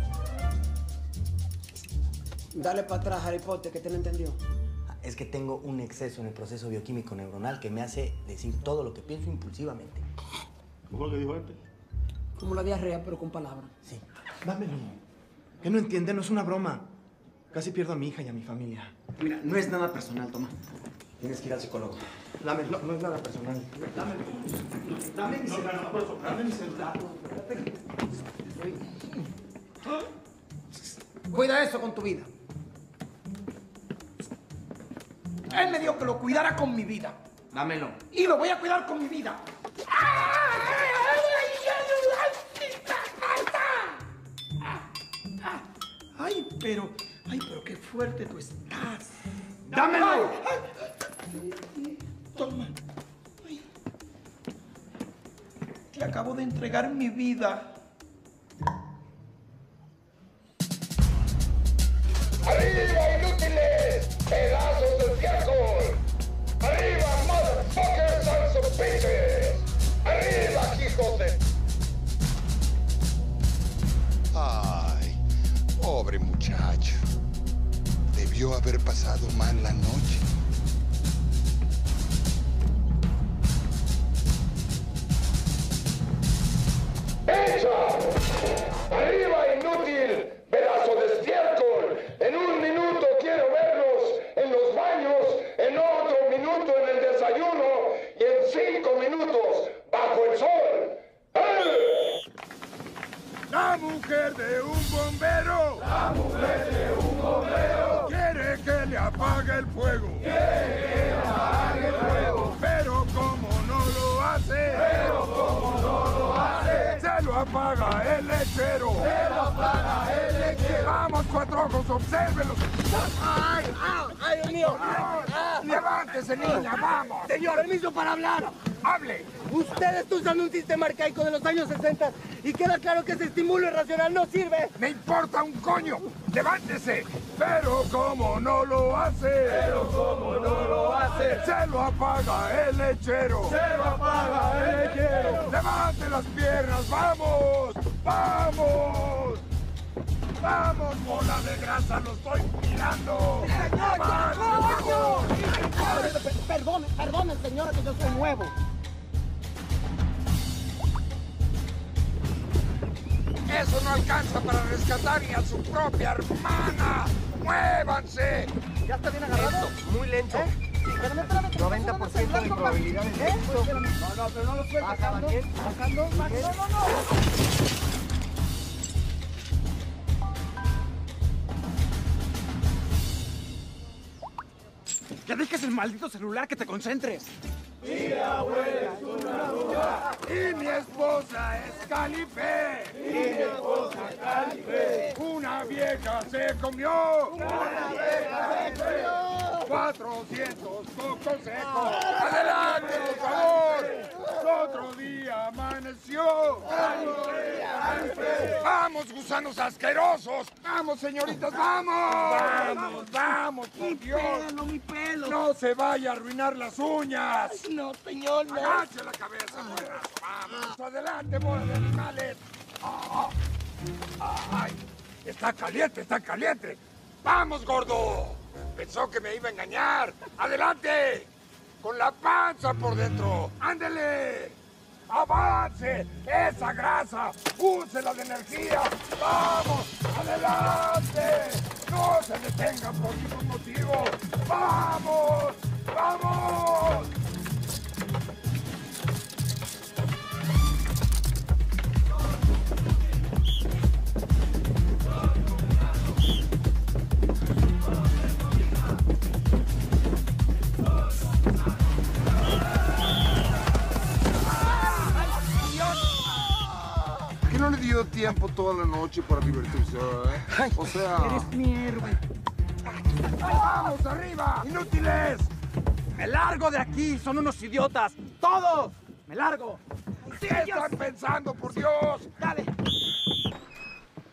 Dale para atrás, Harry Potter, que te lo entendió. Es que tengo un exceso en el proceso bioquímico neuronal que me hace decir todo lo que pienso impulsivamente. ¿Cómo fue lo que dijo antes? Como la diarrea, pero con palabras. Sí. Dámelo. ¿Qué no entiende? No es una broma. Casi pierdo a mi hija y a mi familia. Mira, no es nada personal, toma. Tienes que ir al psicólogo. Dámelo, no es nada personal. Dámelo. Dame mi celular. Dame mi celular. Cuida eso con tu vida. Él me dijo que lo cuidara con mi vida. Dámelo. Y lo voy a cuidar con mi vida. Ay, pero qué fuerte tú estás. ¡Dámelo! Toma. Ay. Te acabo de entregar mi vida. ¡Arriba, inútiles! ¡Pedazos de estiércol! ¡Arriba, motherfuckers and some bitches! ¡Arriba, hijos de... Ay, pobre muchacho. Debió haber pasado mal la noche. ¡Hecha! ¡Arriba, inútil! ¡Pedazo de estiércol! En un minuto quiero verlos en los baños, en otro minuto en el desayuno y en 5 minutos bajo el sol. ¡Eh! La mujer de un bombero. La mujer de un bombero. Quiere que le apague el fuego. Quiere que le apague el fuego. Pero como no lo hace. Pero como no lo hace. Se lo apaga el lechero. Se lo apaga el lechero. Vamos, 4 ojos, obsérvenlo. ¡Ay, ay, ay, Dios mío! ¡Levántese, niña, vamos! Señor, permiso para hablar. ¡Hable! Usted está usando un sistema arcaico de los años 60 y queda claro que ese estímulo irracional no sirve. ¡Me importa un coño! ¡Levántese! Pero como no lo hace. Pero como no lo hace. Se lo apaga el lechero. Se lo apaga el lechero. ¡Levante las piernas! ¡Vamos! ¡Vamos! ¡Vamos, bola de grasa! ¡Lo estoy mirando! Perdone, señora, que yo soy nuevo. ¡Eso no alcanza para rescatar ni a su propia hermana! ¡Muévanse! ¿Ya está bien agarrado? Muy lento. 90% de probabilidades de éxito. No, pero no lo sueltes. Bajando. No. ¡Ya dejes el maldito celular, que te concentres! Mi abuela es una bruja. Y mi esposa es Calife. Y mi esposa es Calife. Una vieja se comió. Una vieja se comió. 400 cocos secos. ¡Adelante, por favor! Otro día amaneció. ¡Vamos, gusanos asquerosos! ¡Vamos, señoritas, vamos! ¡Vamos, por Dios! Mi pelo. ¡No se vaya a arruinar las uñas! No, señor, no. ¡Agache la cabeza, buenas! ¡Vamos! ¡Adelante, bola de animales! ¡Ay! ¡Está caliente, está caliente! ¡Vamos, gordo! Pensó que me iba a engañar. ¡Adelante! ¡Con la panza por dentro! ¡Ándele! ¡Avance! ¡Esa grasa! ¡Úsela de energía! ¡Vamos! ¡Adelante! ¡No se detengan por ningún motivo! ¡Vamos! ¡Vamos! ¿Qué no le dio tiempo toda la noche para divertirse? O sea... Eres mi héroe. ¡Vamos, arriba! ¡Inútiles! ¡Me largo de aquí! ¡Son unos idiotas! ¡Todos! ¡Me largo! ¿Qué están pensando, por Dios? Dale.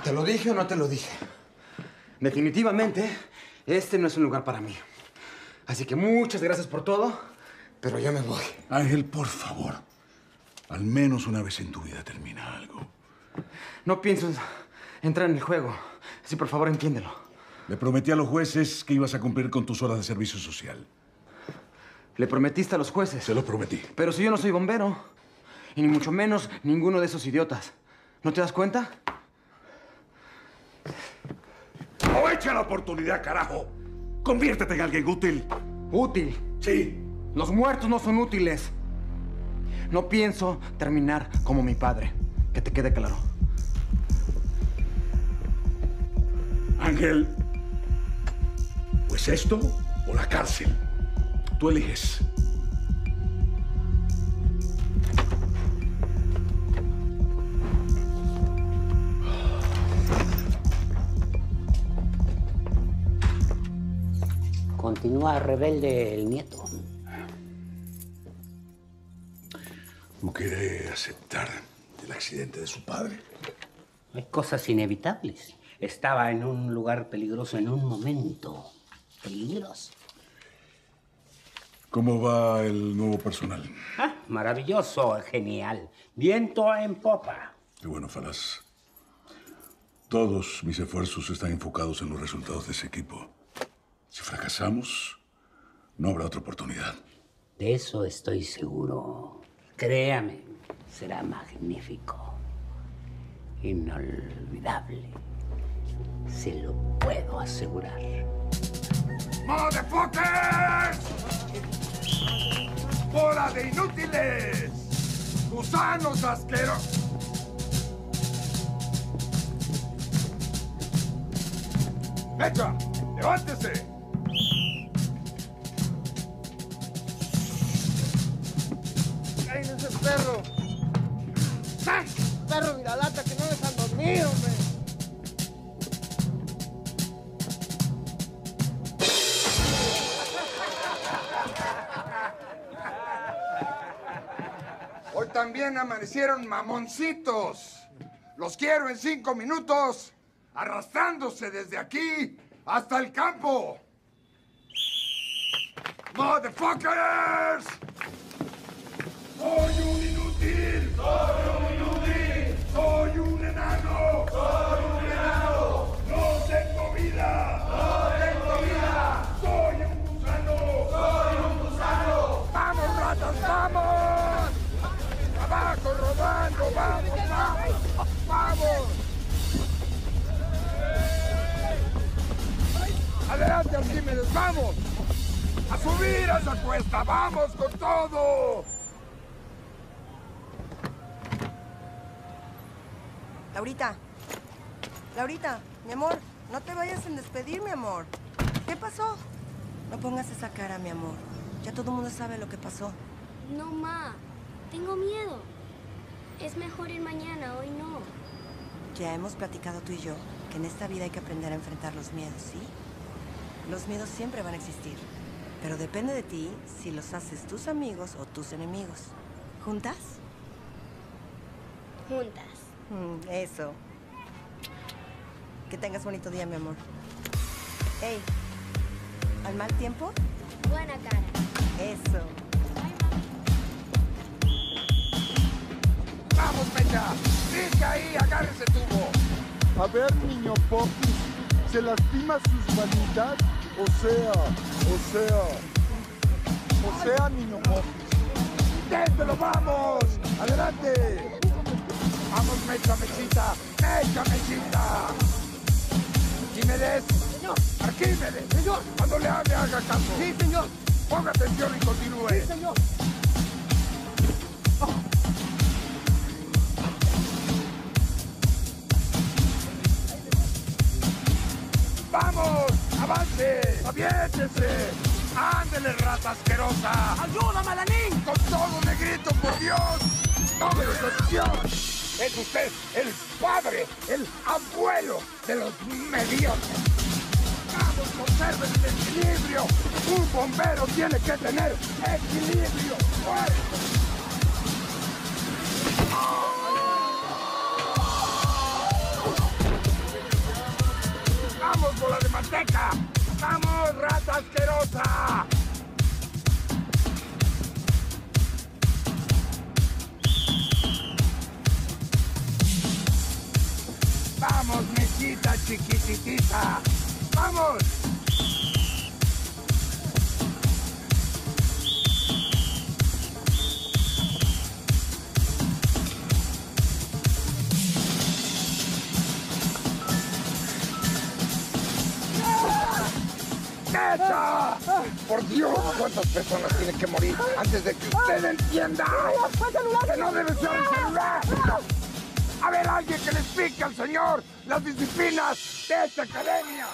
¿Te lo dije o no te lo dije? Definitivamente, este no es un lugar para mí. Así que muchas gracias por todo, pero ya me voy. Ángel, por favor. Al menos una vez en tu vida termina algo. No pienso entrar en el juego. Así, por favor, entiéndelo. Le prometí a los jueces que ibas a cumplir con tus horas de servicio social. ¿Le prometiste a los jueces? Se lo prometí. Pero si yo no soy bombero. Y ni mucho menos ninguno de esos idiotas. ¿No te das cuenta? ¡Aprovecha la oportunidad, carajo! ¡Conviértete en alguien útil! ¿Útil? Sí. Los muertos no son útiles. No pienso terminar como mi padre. Que te quede claro. Ángel, pues esto o la cárcel. Tú eliges. Continúa rebelde el nieto. ¿Cómo quiere aceptar el accidente de su padre? Hay cosas inevitables. Estaba en un lugar peligroso en un momento. Peligroso. ¿Cómo va el nuevo personal? Ah, maravilloso, genial. Viento en popa. Qué bueno, Falaz. Todos mis esfuerzos están enfocados en los resultados de ese equipo. Si fracasamos, no habrá otra oportunidad. De eso estoy seguro. Créame, será magnífico. Inolvidable. Se lo puedo asegurar. ¡Motherfuckers! ¡Bola de inútiles! ¡Gusanos asquerosos! ¡Mecha! ¡Levántese! ¡Cállese, perro! ¡Ah! Perro viralata, que no dejan dormir, hombre. Hoy también amanecieron mamoncitos. Los quiero en 5 minutos, arrastrándose desde aquí hasta el campo. ¡Motherfuckers! ¡Soy un inútil! ¡Soy un inútil! ¡Soy un enano! ¡Soy un enano! ¡No tengo vida! ¡No tengo vida! ¡Soy un gusano! ¡Soy un gusano! ¡Vamos, ratas, vamos! ¡Abajo, robando! ¡Vamos, vamos! ¡Vamos! ¡Adelante, Arquímedes! ¡Vamos! ¡A subir a esa cuesta! ¡Vamos con todo! Laurita. Laurita, mi amor, no te vayas sin despedir, mi amor. ¿Qué pasó? No pongas esa cara, mi amor. Ya todo el mundo sabe lo que pasó. No, ma. Tengo miedo. Es mejor ir mañana, hoy no. Ya hemos platicado tú y yo que en esta vida hay que aprender a enfrentar los miedos, ¿sí? Los miedos siempre van a existir. Pero depende de ti si los haces tus amigos o tus enemigos. ¿Juntas? Juntas. Eso. Que tengas bonito día, mi amor. Ey, ¿al mal tiempo? Buena cara. Eso. ¡Vamos, Mecha! ¡Brinca ahí! ¡Agárrese tubo! A ver, niño Popis, ¿se lastima sus manitas? O sea, niño Popis. ¡Inténtelo, vamos! ¡Adelante! ¡Vamos, Mecha, Mechita! ¡Mecha, Mechita! ¡Arquímedes! ¡Señor! ¡Arquímedes! ¡Señor! Cuando le hable, haga caso. ¡Sí, señor! Ponga atención y continúe. ¡Sí, señor! ¡Vamos! ¡Avance! ¡Aviéntese! ¡Ándele, rata asquerosa! ¡Ayúdame, Alanín! ¡Con todo, negrito, por Dios! ¡Tome decisión! Es usted el padre, el abuelo de los mediocres. ¡Vamos, conserven el equilibrio! Un bombero tiene que tener equilibrio. ¡Fuerte! manteca! ¡Vamos, rata asquerosa! ¡Vamos, mechita chiquititita! ¡Vamos! ¡Esa! ¡Por Dios! ¿Cuántas personas tienen que morir antes de que usted entienda que no debe ser el celular? A ver, alguien que le explique al señor las disciplinas de esta academia.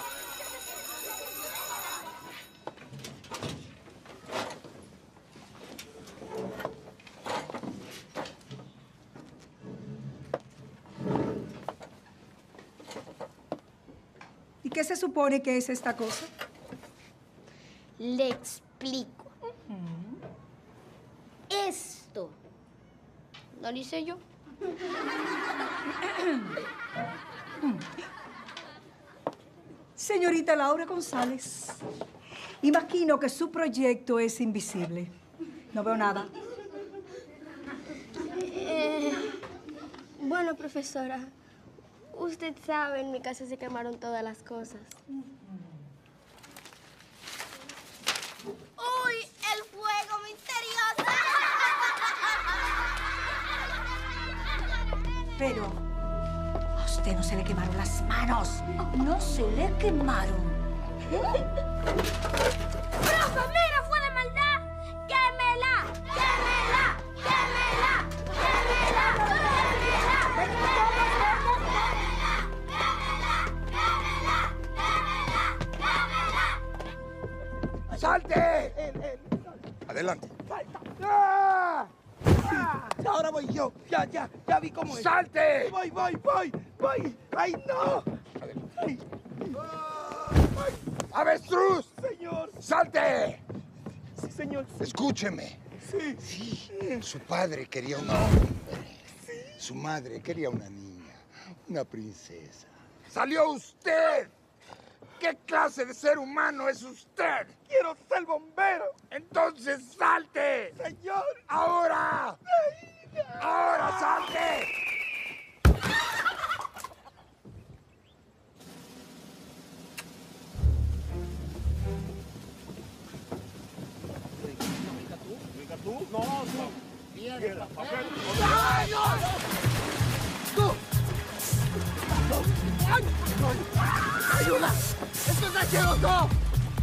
¿Y qué se supone que es esta cosa? Le explico. Esto lo hice yo. Señorita Laura González, imagino que su proyecto es invisible. No veo nada. Bueno, profesora, usted sabe, en mi casa se quemaron todas las cosas. ¡Uy! ¡El fuego misterioso! Pero a usted no se le quemaron las manos. No se le quemaron. ¡Profe, mira! ¡Fue de maldad! ¡Quémela! ¡Quémela! ¡Quémela! ¡Quémela! ¡Salte! Adelante. ¡Ah! Ahora voy yo. Ya vi cómo es. ¡Salte! Voy. ¡Ay, no! Ay. ¡Avestruz! Señor. ¡Salte! Sí, señor. Escúcheme. Sí. Su padre quería un hombre. Su madre quería una niña, una princesa. ¡Salió usted! ¿Qué clase de ser humano es usted? Quiero ser bombero. Entonces salte. Señor. ¡Ahora! ¡Ahora salte! ¿Tú? No. Piedra, papel. ¡Ay, no! ¡Tú! ¡Ay! ¡Ayuda! ¡Esto es asqueroso!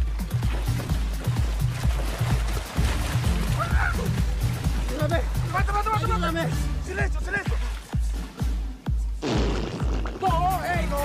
¡Ayúdame! ¡Ayúdame! ¡Silencio! ¡No! ¡Ey! ¡No!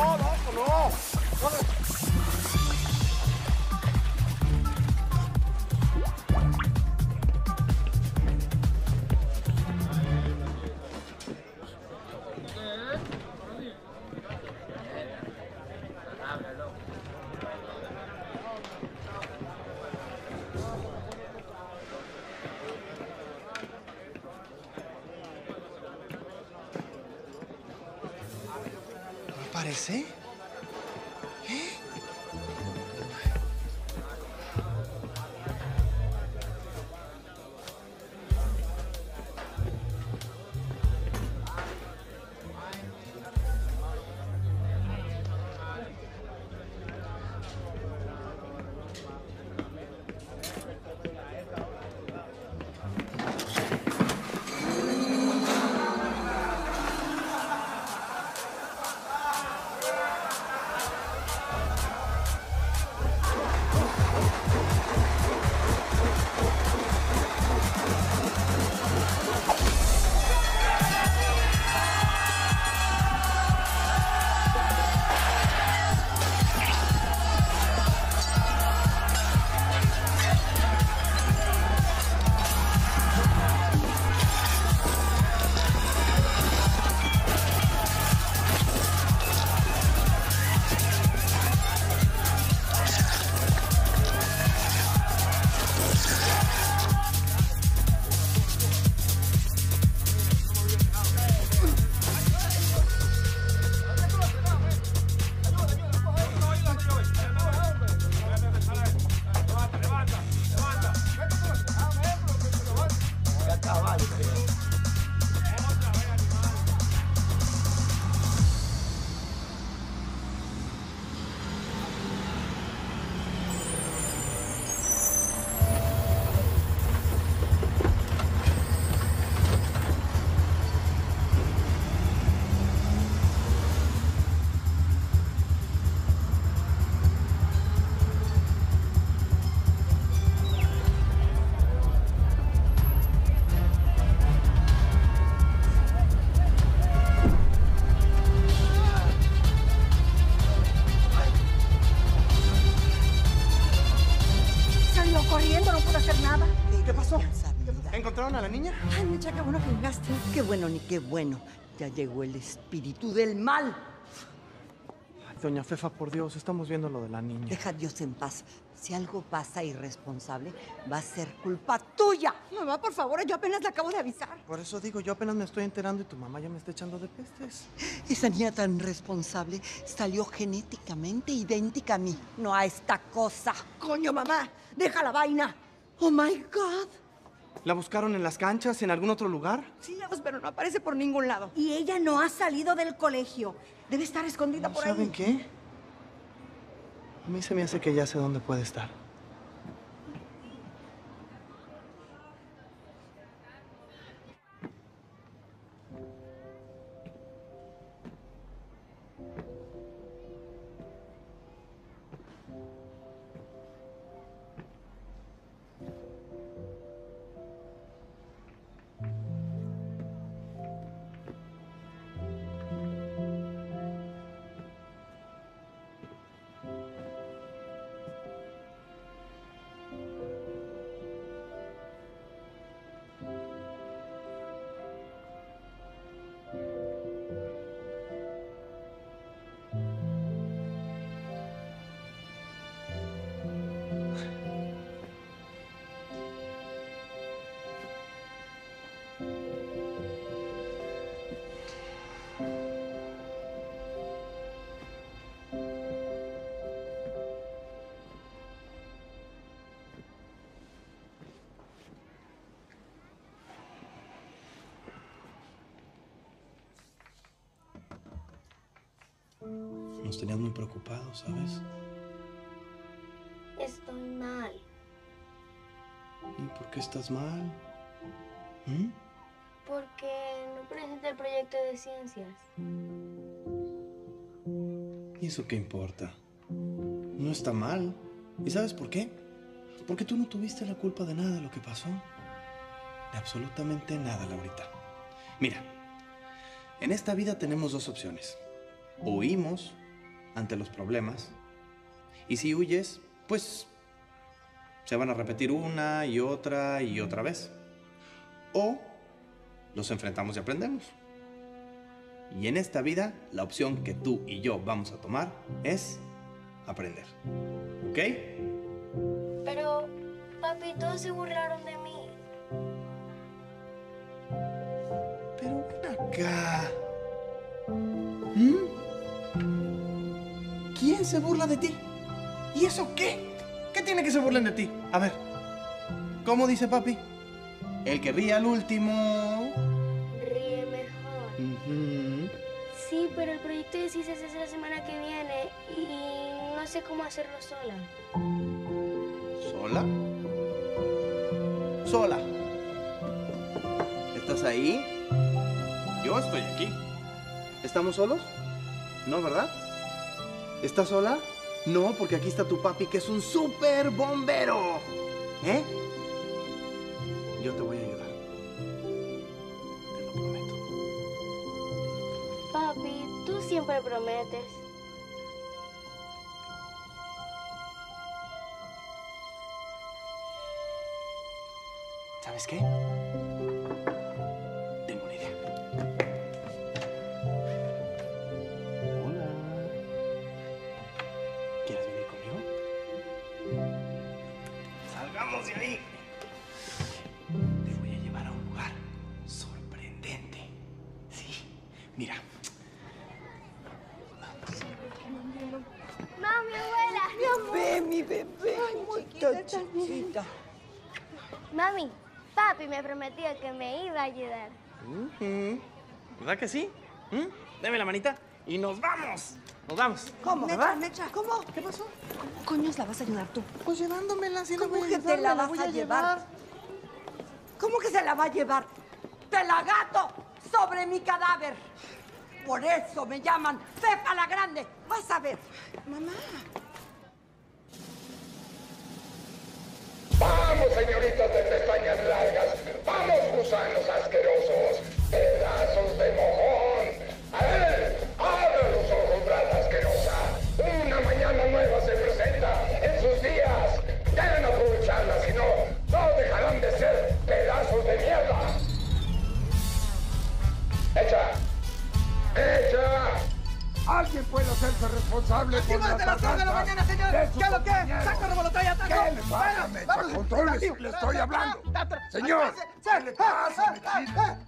¿Parece? niña? Ay, Mecha, qué bueno que llegaste. Qué bueno, ni qué bueno. Ya llegó el espíritu del mal. Ay, doña Fefa, por Dios, estamos viendo lo de la niña. Deja a Dios en paz. Si algo pasa irresponsable, va a ser culpa tuya. Mamá, por favor, yo apenas le acabo de avisar. Por eso digo, yo apenas me estoy enterando y tu mamá ya me está echando de pestes. Esa niña tan responsable salió genéticamente idéntica a mí, no a esta cosa. Coño, mamá, deja la vaina. Oh, my God. ¿La buscaron en las canchas, en algún otro lugar? Sí, pero no aparece por ningún lado. Y ella no ha salido del colegio. Debe estar escondida por ahí. ¿Saben qué? A mí se me hace que ya sé dónde puede estar. Nos tenías muy preocupados, ¿sabes? Estoy mal. ¿Y por qué estás mal? Porque no presenté el proyecto de ciencias. ¿Y eso qué importa? No está mal. ¿Y sabes por qué? Porque tú no tuviste la culpa de nada de lo que pasó. De absolutamente nada, Laurita. Mira, en esta vida tenemos dos opciones. O huimos ante los problemas, y si huyes, pues se van a repetir una y otra vez. O los enfrentamos y aprendemos. Y en esta vida, la opción que tú y yo vamos a tomar es aprender. ¿Ok? Pero, papi, todos se burlaron de mí. Pero ven acá. ¿Quién se burla de ti? ¿Y eso qué? ¿Qué tiene que se burlen de ti? A ver, ¿cómo dice papi? El que ríe al último... Ríe mejor. Sí, pero el proyecto de ciencias es la semana que viene y no sé cómo hacerlo sola. ¿Sola? Sola. ¿Estás ahí? Yo estoy aquí. ¿Estamos solos? No, ¿verdad? ¿Estás sola? No, porque aquí está tu papi, que es un súper bombero. ¿Eh? Yo te voy a ayudar. Te lo prometo. Papi, tú siempre prometes. ¿Sabes qué? Tengo una idea. Hola. ¿Quieres venir conmigo? Salgamos de ahí. Te voy a llevar a un lugar sorprendente. Sí, mira. ¡Mami, abuela! Mi bebé. Chiquita. Mami, papi me prometió que me iba a ayudar. ¿Verdad que sí? Deme la manita y nos vamos. Nos vamos. ¿Cómo? Mecha. ¿Cómo? ¿Qué pasó? ¿Cómo coños la vas a ayudar tú? Pues llevándomela, si ¿Cómo que te la vas a llevar? ¿Cómo que se la va a llevar? ¡Te la gato sobre mi cadáver! Por eso me llaman Fefa la Grande. Vas a ver. Mamá. Vamos, señoritas de pestañas largas. Vamos, gusanos asquerosos. Pedazos de mojón. A ver, abra los ojos, brata asquerosa. Una mañana nueva se presenta en sus días. Deben aprovecharla, si no, no dejarán de ser pedazos de mierda. ¡Mecha! ¡Mecha! ¿Alguien puede hacerse responsable por la tardanza de la mañana, señor! de su ¿Qué es lo que? compañero? ¡Saco revoltorio, ataco! ¿Qué le pasa, Mecha? Contrólese, le estoy hablando. Señor, ¿qué le pasa, Mechita?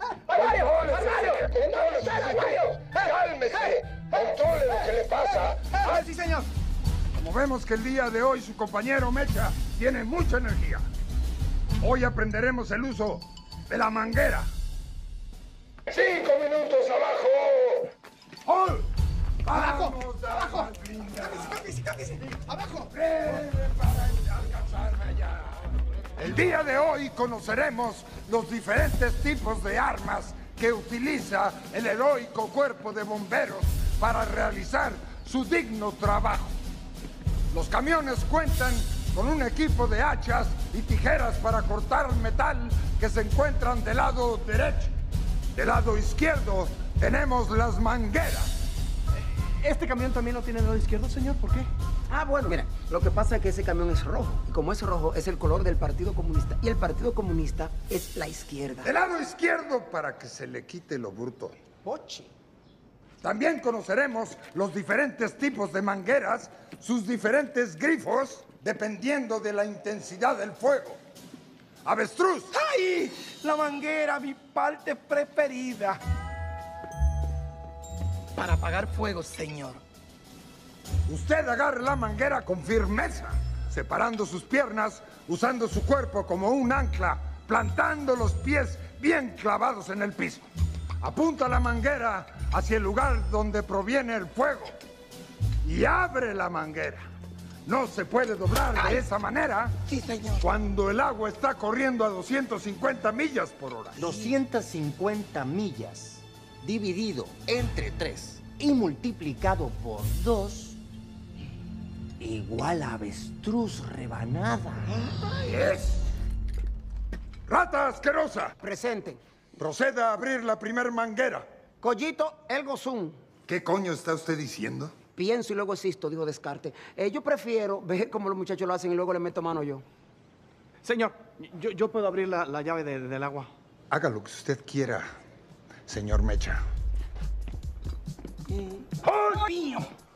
¡Cálmese! ¡Controle lo que le pasa! ¡Sí, señor! Como vemos que el día de hoy su compañero Mecha tiene mucha energía, hoy aprenderemos el uso de la manguera. 5 minutos abajo. ¡Hold! ¡Abajo! ¡Vamos, ¡Abajo! ¡Cámbiese! ¡Abajo! Para alcanzarme allá. El día de hoy conoceremos los diferentes tipos de armas que utiliza el heroico cuerpo de bomberos para realizar su digno trabajo. Los camiones cuentan con un equipo de hachas y tijeras para cortar metal que se encuentran del lado derecho. Del lado izquierdo tenemos las mangueras. ¿Este camión también lo tiene del lado izquierdo, señor? ¿Por qué? Ah, bueno, mira, lo que pasa es que ese camión es rojo. Y como es rojo, es el color del Partido Comunista. Y el Partido Comunista es la izquierda. Del lado izquierdo para que se le quite lo bruto. Poche. También conoceremos los diferentes tipos de mangueras, sus diferentes grifos, dependiendo de la intensidad del fuego. ¡Avestruz! ¡Ay! La manguera, mi parte preferida. Para apagar fuego, señor. Usted agarre la manguera con firmeza, separando sus piernas, usando su cuerpo como un ancla, plantando los pies bien clavados en el piso. Apunta la manguera hacia el lugar donde proviene el fuego y abre la manguera. No se puede doblar de esa manera. Sí, señor. Cuando el agua está corriendo a 250 millas por hora. 250 millas dividido entre 3 y multiplicado por 2 igual a avestruz rebanada. ¡Es! ¡Rata asquerosa! Presente. Proceda a abrir la primer manguera. Collito, el gozún. ¿Qué coño está usted diciendo? Pienso y luego existo, dijo Descartes. Yo prefiero ver cómo los muchachos lo hacen y luego le meto mano yo. Señor, yo puedo abrir la llave del agua. Haga lo que usted quiera, señor Mecha. ¡Oh, mío!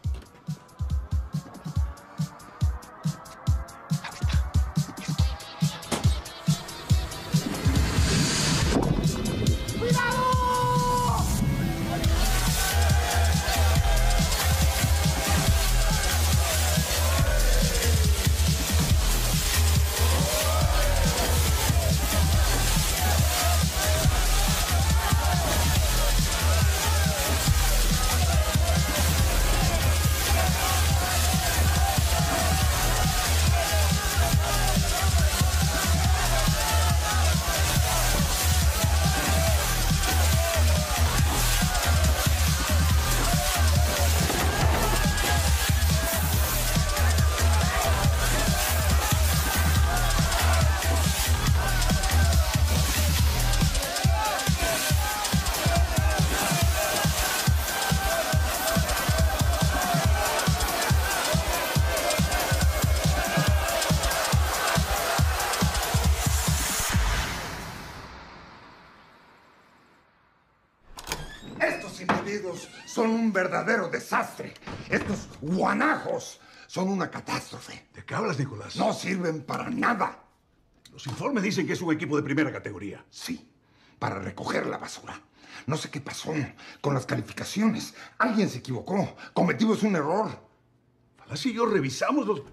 Estos individuos son un verdadero desastre. Estos guanajos son una catástrofe. ¿De qué hablas, Nicolás? No sirven para nada. Los informes dicen que es un equipo de primera categoría. Sí, para recoger la basura. No sé qué pasó con las calificaciones. Alguien se equivocó. Cometimos un error. Falas y yo revisamos los...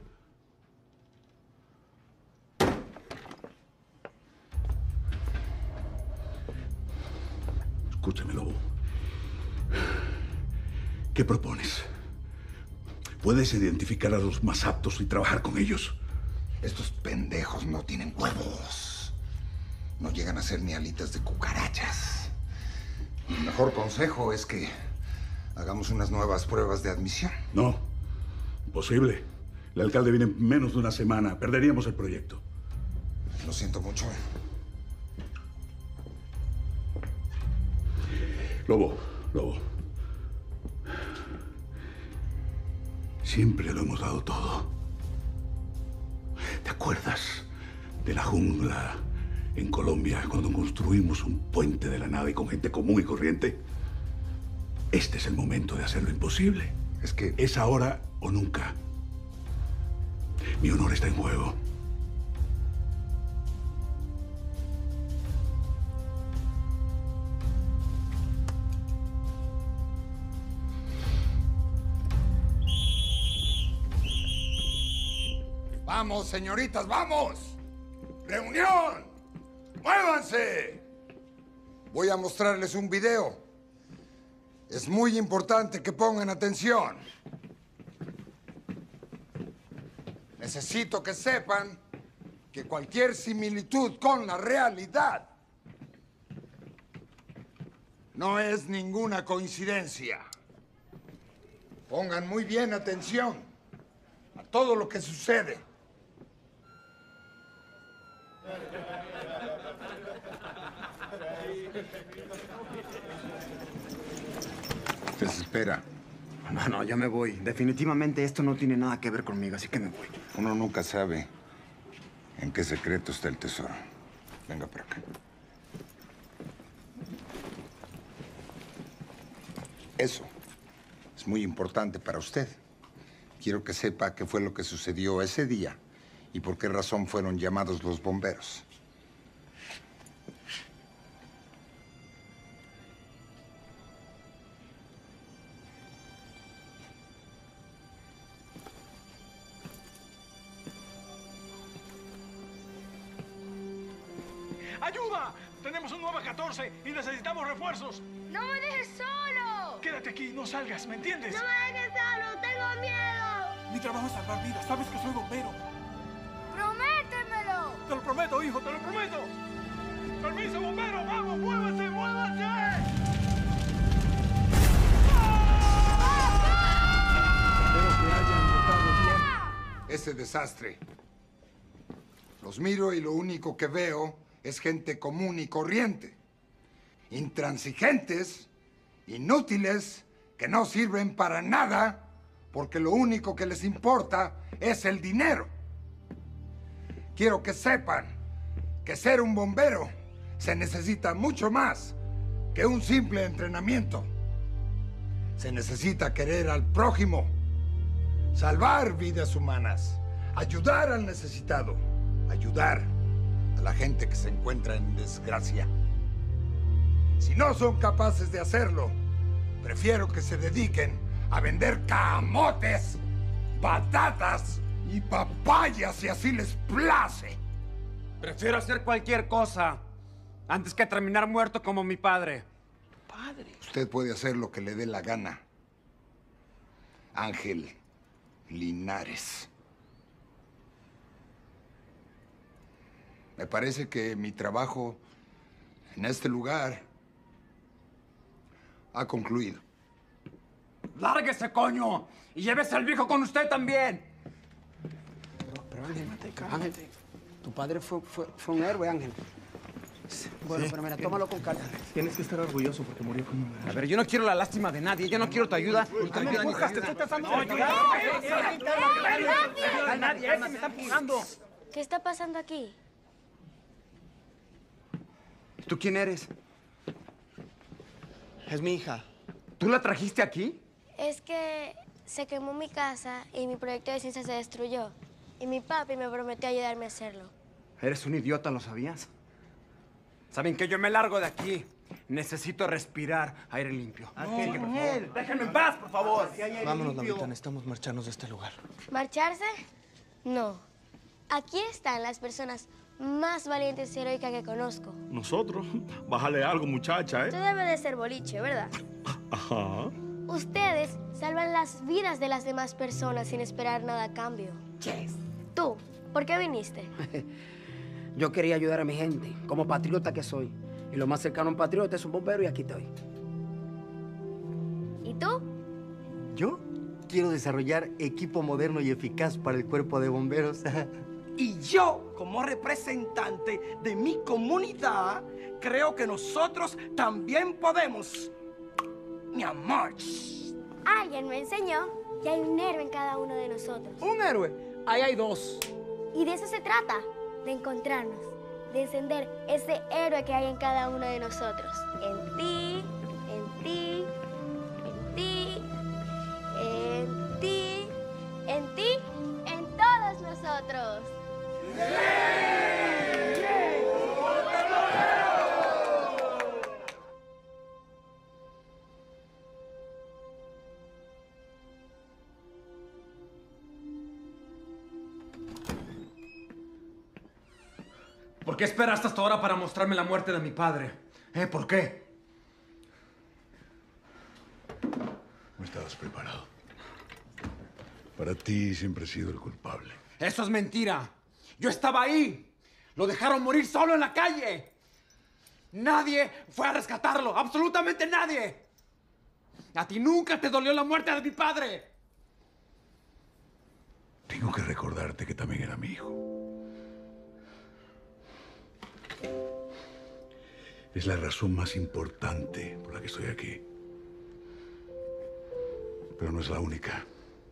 Escúchame, Lobo. ¿Qué propones? ¿Puedes identificar a los más aptos y trabajar con ellos? Estos pendejos no tienen huevos. No llegan a ser ni alitas de cucarachas. Mi mejor consejo es que hagamos unas nuevas pruebas de admisión. No, imposible. El alcalde viene en menos de una semana. Perderíamos el proyecto. Lo siento mucho. Lobo. Siempre lo hemos dado todo. ¿Te acuerdas de la jungla en Colombia cuando construimos un puente de la nada y con gente común y corriente? Este es el momento de hacer lo imposible. Es que... Es ahora o nunca. Mi honor está en juego. ¡Vamos, señoritas, vamos! ¡Reunión! ¡Muévanse! Voy a mostrarles un video. Es muy importante que pongan atención. Necesito que sepan que cualquier similitud con la realidad no es ninguna coincidencia. Pongan muy bien atención a todo lo que sucede. Desespera. No, ya me voy. Definitivamente esto no tiene nada que ver conmigo, así que me voy. Uno nunca sabe en qué secreto está el tesoro. Venga por acá. Eso es muy importante para usted. Quiero que sepa qué fue lo que sucedió ese día y por qué razón fueron llamados los bomberos. ¡Ayuda! Tenemos un 914 y necesitamos refuerzos. ¡No me dejes solo! Quédate aquí, no salgas, ¿me entiendes? ¡No me dejes solo! ¡Tengo miedo! Mi trabajo es salvar vidas, sabes que soy bombero. ¡Prométemelo! Te lo prometo, hijo, te lo prometo. ¡Permiso, bombero! ¡Vamos, muévanse, muévanse! Espero que hayan notado bien ese desastre. Los miro y lo único que veo es gente común y corriente. Intransigentes, inútiles, que no sirven para nada porque lo único que les importa es el dinero. Quiero que sepan que ser un bombero se necesita mucho más que un simple entrenamiento. Se necesita querer al prójimo, salvar vidas humanas, ayudar al necesitado, ayudar a la gente que se encuentra en desgracia. Si no son capaces de hacerlo, prefiero que se dediquen a vender camotes, batatas y papayas si así les place. Prefiero hacer cualquier cosa antes que terminar muerto como mi padre. Usted puede hacer lo que le dé la gana. Ángel Linares. Me parece que mi trabajo en este lugar ha concluido. ¡Lárguese, coño! Y llévese al viejo con usted también. Pero Ángel, tu padre fue un héroe, Ángel. Bueno, Sí. pero mira, tómalo con calma. Tienes que estar orgulloso porque murió con un... A ver, yo no quiero la lástima de nadie. Yo no quiero tu ayuda. Ni tu ayuda, ni tu ayuda. ¡Nadie! ¡Me está empujando! ¿Qué está pasando aquí? ¿Tú quién eres? Es mi hija. ¿Tú la trajiste aquí? Es que se quemó mi casa y mi proyecto de ciencia se destruyó. Y mi papi me prometió ayudarme a hacerlo. Eres un idiota, ¿lo sabías? ¿Saben que yo me largo de aquí? Necesito respirar aire limpio. Ángel, por favor. Déjenme en paz, por favor. Vámonos, Laurita, necesitamos marcharnos de este lugar. ¿Marcharse? No. Aquí están las personas más valientes y heroicas que conozco. Nosotros, bájale algo, muchacha, Tú debes de ser boliche, ¿verdad? Ajá. Ustedes salvan las vidas de las demás personas sin esperar nada a cambio. Yes. Tú, ¿por qué viniste? Yo quería ayudar a mi gente, como patriota que soy. Y lo más cercano a un patriota es un bombero y aquí estoy. ¿Y tú? Yo quiero desarrollar equipo moderno y eficaz para el cuerpo de bomberos. Y yo, como representante de mi comunidad, creo que nosotros también podemos. Mi amor. Alguien me enseñó que hay un héroe en cada uno de nosotros. ¿Un héroe? Ahí hay dos. Y de eso se trata, de encontrarnos, de encender ese héroe que hay en cada uno de nosotros. En ti, ¿Por qué esperaste hasta ahora para mostrarme la muerte de mi padre? ¿Por qué? No estabas preparado. Para ti siempre he sido el culpable. ¡Eso es mentira! ¡Yo estaba ahí! ¡Lo dejaron morir solo en la calle! ¡Nadie fue a rescatarlo! ¡Absolutamente nadie! ¡A ti nunca te dolió la muerte de mi padre! Tengo que recordarte que también era mi hijo. Es la razón más importante por la que estoy aquí. Pero no es la única.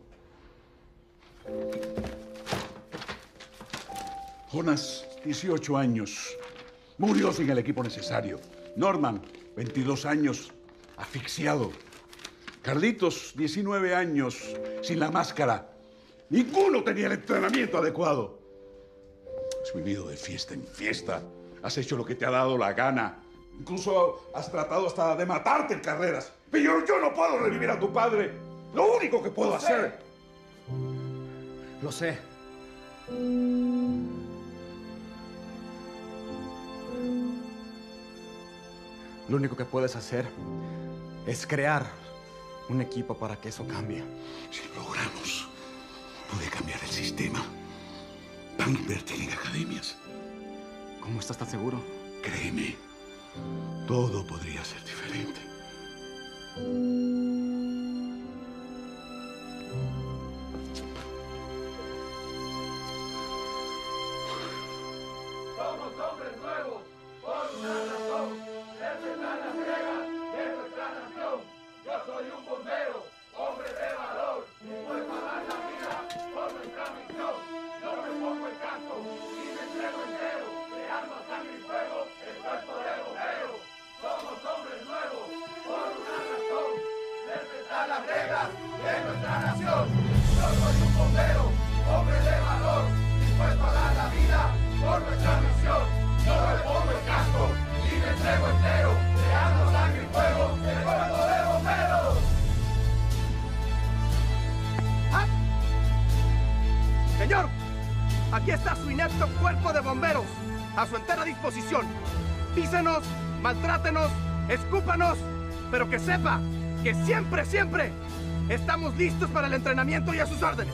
Jonas, 18 años. Murió sin el equipo necesario. Norman, 22 años, asfixiado. Carlitos, 19 años, sin la máscara. Ninguno tenía el entrenamiento adecuado. Has vivido de fiesta en fiesta. Has hecho lo que te ha dado la gana. Incluso has tratado hasta de matarte en carreras. Pero yo no puedo revivir a tu padre. Lo único que puedo hacer... Lo sé. Lo único que puedes hacer es crear un equipo para que eso cambie. Si lo logramos, puede cambiar el sistema. Van a invertir en academias. ¿Cómo estás tan seguro? Créeme, todo podría ser diferente. Somos hombres nuevos, por una razón. Representar las reglas de nuestra nación. Yo soy un bombero, hombre de valor. Dispuesto a dar la vida por nuestra misión. Yo me pongo el casco y me entrego entero. Creando a sangre y fuego el cuerpo de bomberos. Somos hombres nuevos, por una razón. Representar las reglas de nuestra nación. Yo soy un bombero, hombre de valor. Dispuesto a dar la vida por nuestra misión. Yo me pongo el casco y me entrego entero, creando sangre y fuego, el cuerpo de bomberos. ¡Ah! Señor, aquí está su inepto cuerpo de bomberos, a su entera disposición. Písenos, maltrátenos, escúpanos, pero que sepa que siempre, siempre estamos listos para el entrenamiento y a sus órdenes.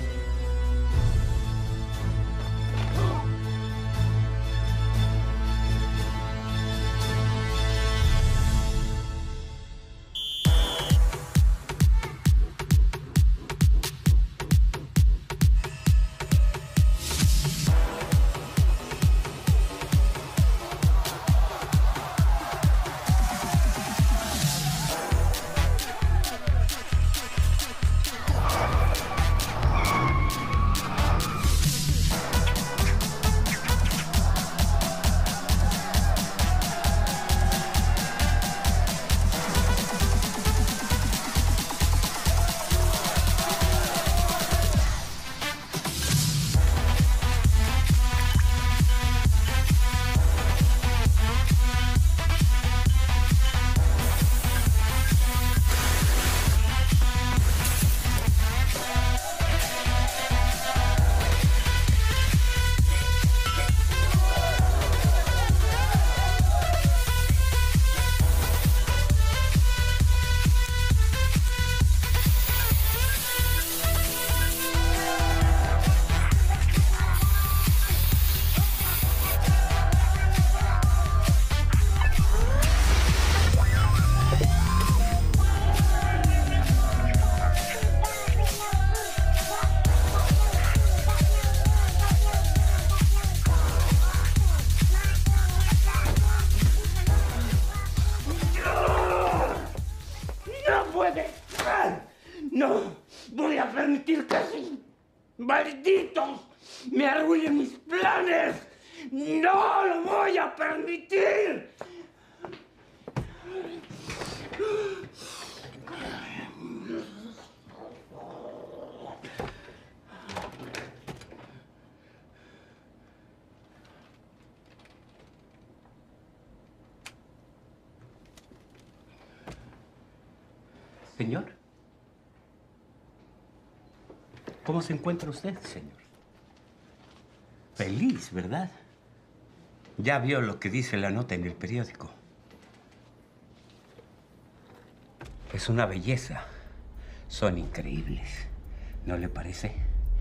No voy a permitir que así, malditos, me arruinen mis planes. No lo voy a permitir. Señor, ¿cómo se encuentra usted, señor? Feliz, ¿verdad? Ya vio lo que dice la nota en el periódico. Es una belleza. Son increíbles. ¿No le parece?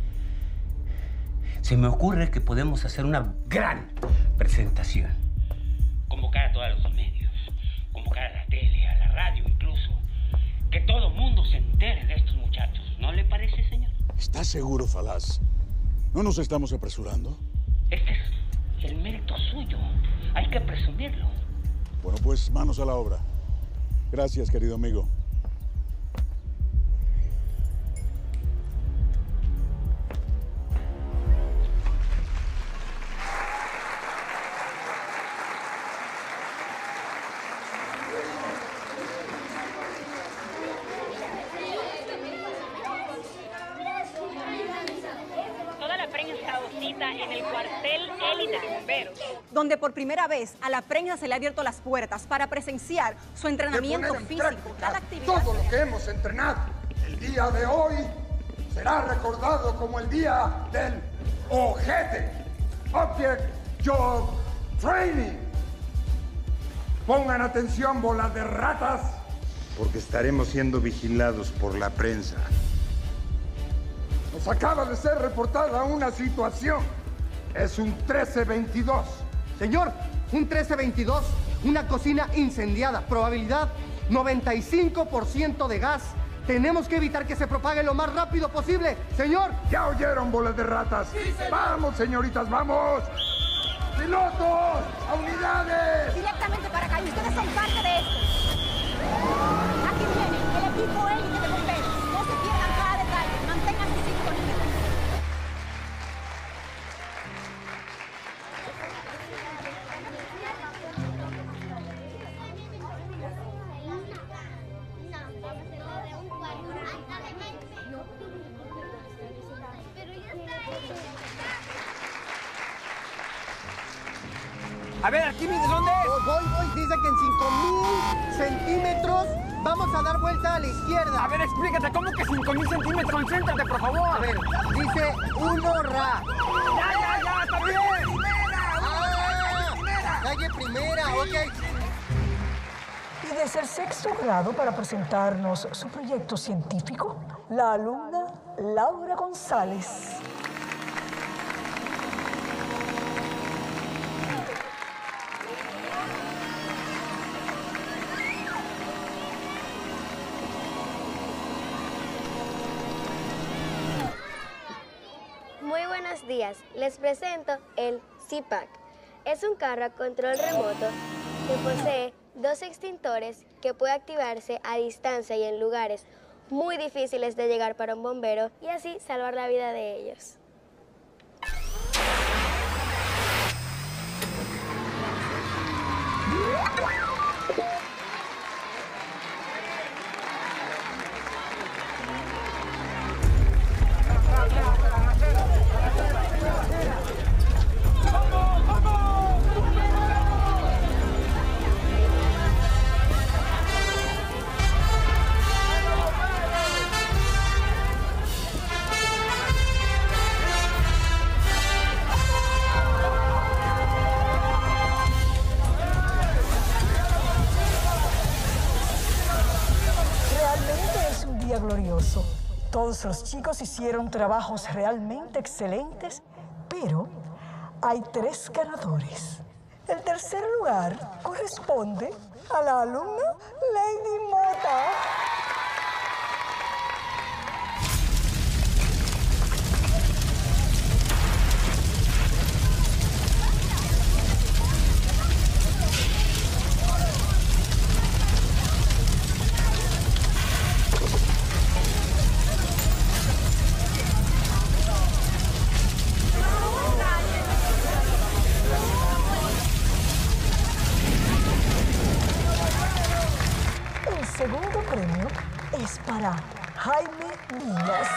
Se me ocurre que podemos hacer una gran presentación. Convocar a todos los medios. Convocar a la tele, a la radio incluso. Que todo el mundo se entere de estos muchachos. ¿No le parece, señor? ¿Estás seguro, Falaz? ¿No nos estamos apresurando? Este es el mérito suyo. Hay que presumirlo. Bueno, pues manos a la obra. Gracias, querido amigo. En el cuartel élite de bomberos, donde por primera vez a la prensa se le ha abierto las puertas para presenciar su entrenamiento físico, cada actividad. Todo lo que hemos entrenado el día de hoy será recordado como el día del ojete. Object Job Training. Pongan atención, bola de ratas, porque estaremos siendo vigilados por la prensa. Nos acaba de ser reportada una situación. Es un 1322. Señor, un 1322, una cocina incendiada. Probabilidad 95% de gas. Tenemos que evitar que se propague lo más rápido posible. Señor. ¿Ya oyeron, bolas de ratas? Sí, vamos, señoritas, vamos. ¡Pilotos! ¡A unidades! Directamente para acá. Y ustedes son parte de esto. Aquí viene el equipo élite de bomberos. No se pierdan cada detalle. Manténganse sintonizados. A ver, Arquímedes, ¿dónde es? Voy. Dice que en 5,000 centímetros vamos a dar vuelta a la izquierda. A ver, explícate, ¿cómo que 5,000 centímetros? Concéntrate, por favor. A ver, dice 1 ra. Ya, está bien. Calle Primera, ok. Y desde el 6º grado, para presentarnos su proyecto científico, la alumna Laura González. Muy buenos días, les presento el CPAC. Es un carro a control remoto que posee 2 extintores que puede activarse a distancia y en lugares muy difíciles de llegar para un bombero y así salvar la vida de ellos. Glorioso. Todos los chicos hicieron trabajos realmente excelentes, pero hay 3 ganadores. El tercer lugar corresponde a la alumna Lady Mota. El segundo premio es para Jaime Díaz.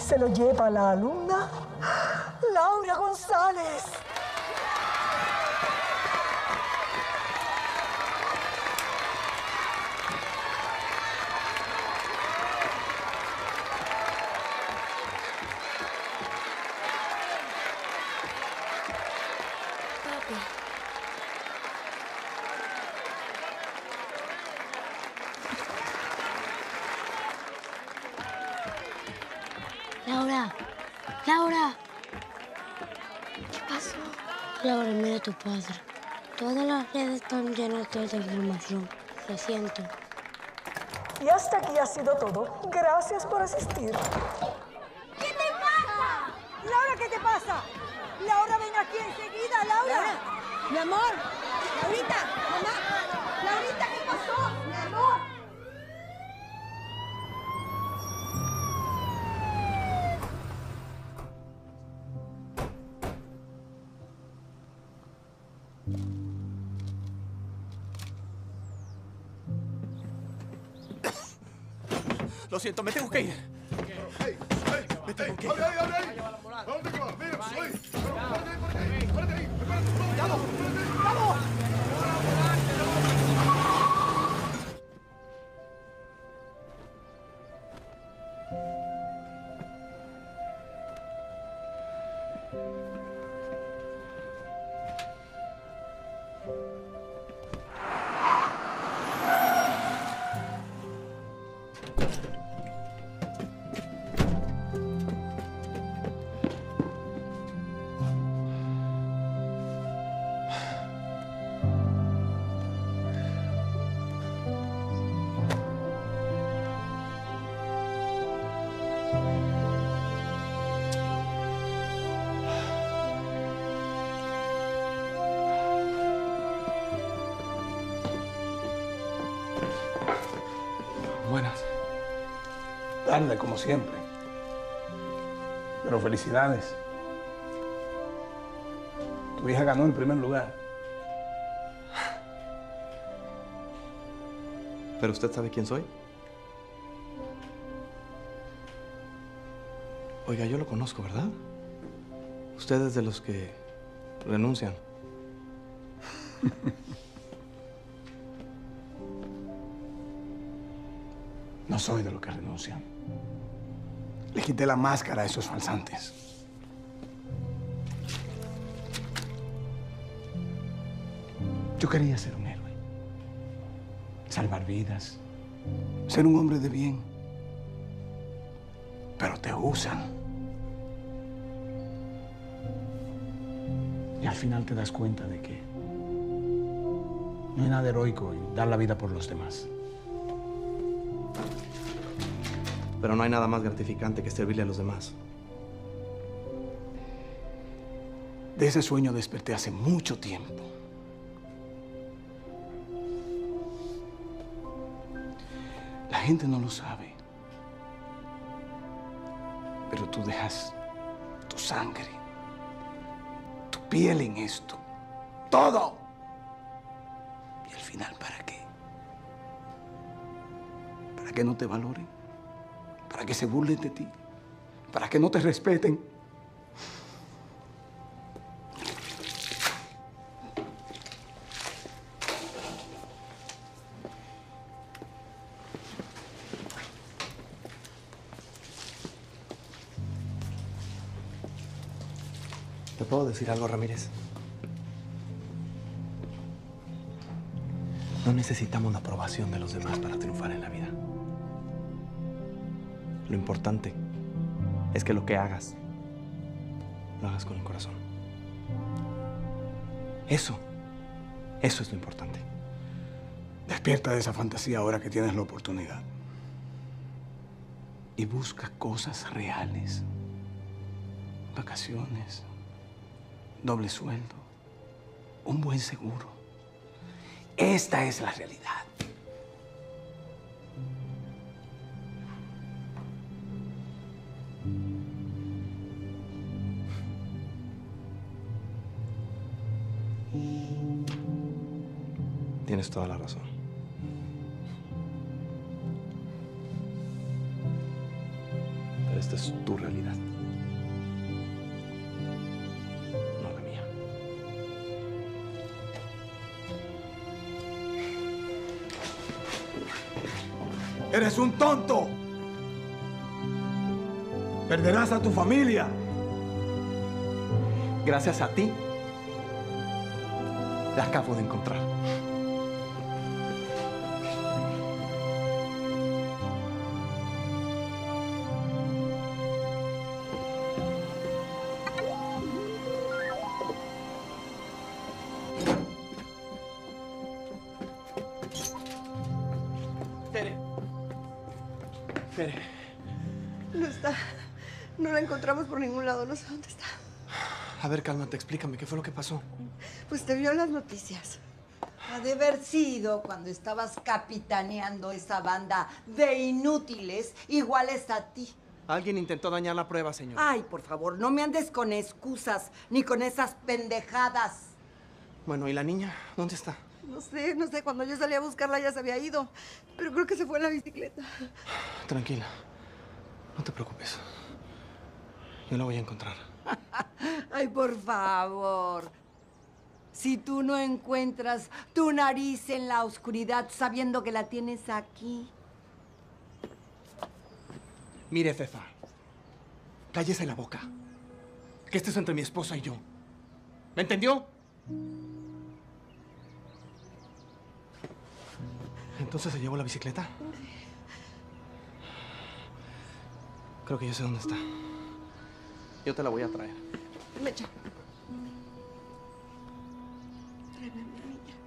se lo lleva la alumna Laura González. Laura. ¿Qué pasó? Laura, mira a tu padre. Todas las redes están llenas de esa información. Lo siento. Y hasta aquí ha sido todo. Gracias por asistir. ¿Qué te pasa? Laura, ¿qué te pasa? Laura, ven aquí enseguida, Laura. Mi amor. Laurita, mamá. Laurita, ¿qué pasó? Mi amor. Lo siento, me tengo que ir. Me tengo que ir. ¡Abre ahí! ¿A dónde te vas? ¡Mira, soy! ¡Párate ahí! ¡Vamos! ¡Vamos! Buenas. Tarde, como siempre. Pero felicidades. Tu hija ganó el primer lugar. ¿Pero usted sabe quién soy? Oiga, yo lo conozco, ¿verdad? Usted es de los que renuncian. No soy de los que renuncian. Le quité la máscara a esos falsantes. Yo quería ser un héroe. Salvar vidas. Ser un hombre de bien. Pero te usan. Y al final te das cuenta de que no hay nada heroico en dar la vida por los demás. Pero no hay nada más gratificante que servirle a los demás. De ese sueño desperté hace mucho tiempo. La gente no lo sabe. Pero tú dejas tu sangre, tu piel en esto. ¡Todo! Y al final, ¿para qué? ¿Para que no te valoren? ¿Para que se burlen de ti? ¿Para que no te respeten? ¿Te puedo decir algo, Ramírez? No necesitamos la aprobación de los demás para triunfar en la vida. Lo importante es que lo que hagas, lo hagas con el corazón. Eso es lo importante. Despierta de esa fantasía ahora que tienes la oportunidad. Y busca cosas reales. Vacaciones, doble sueldo, un buen seguro. Esta es la realidad. Tienes toda la razón. Pero esta es tu realidad. No la mía. ¡Eres un tonto! Perderás a tu familia. Gracias a ti, la acabo de encontrar. Tere. No está. No la encontramos por ningún lado. No sé dónde está. A ver, cálmate, explícame, ¿qué fue lo que pasó? Pues te vio en las noticias. Ha de haber sido cuando estabas capitaneando esa banda de inútiles iguales a ti. Alguien intentó dañar la prueba, señor. Ay, por favor, no me andes con excusas ni con esas pendejadas. Bueno, ¿y la niña? ¿Dónde está? No sé. Cuando yo salí a buscarla ya se había ido. Pero creo que se fue en la bicicleta. Tranquila. No te preocupes. Yo la voy a encontrar. Ay, por favor. Si tú no encuentras tu nariz en la oscuridad sabiendo que la tienes aquí. Mire, Fefa. Cállese la boca. Que esto es entre mi esposa y yo. ¿Me entendió? ¿Entonces se llevó la bicicleta? Creo que yo sé dónde está. Yo te la voy a traer. Mecha. Tráeme a mi niña.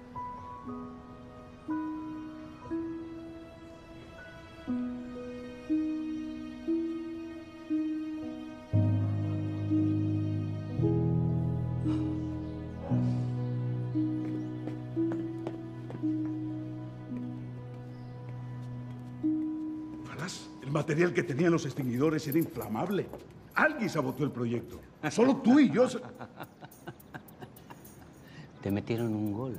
El material que tenían los extinguidores era inflamable. Alguien saboteó el proyecto. Solo tú y yo. Te metieron un gol.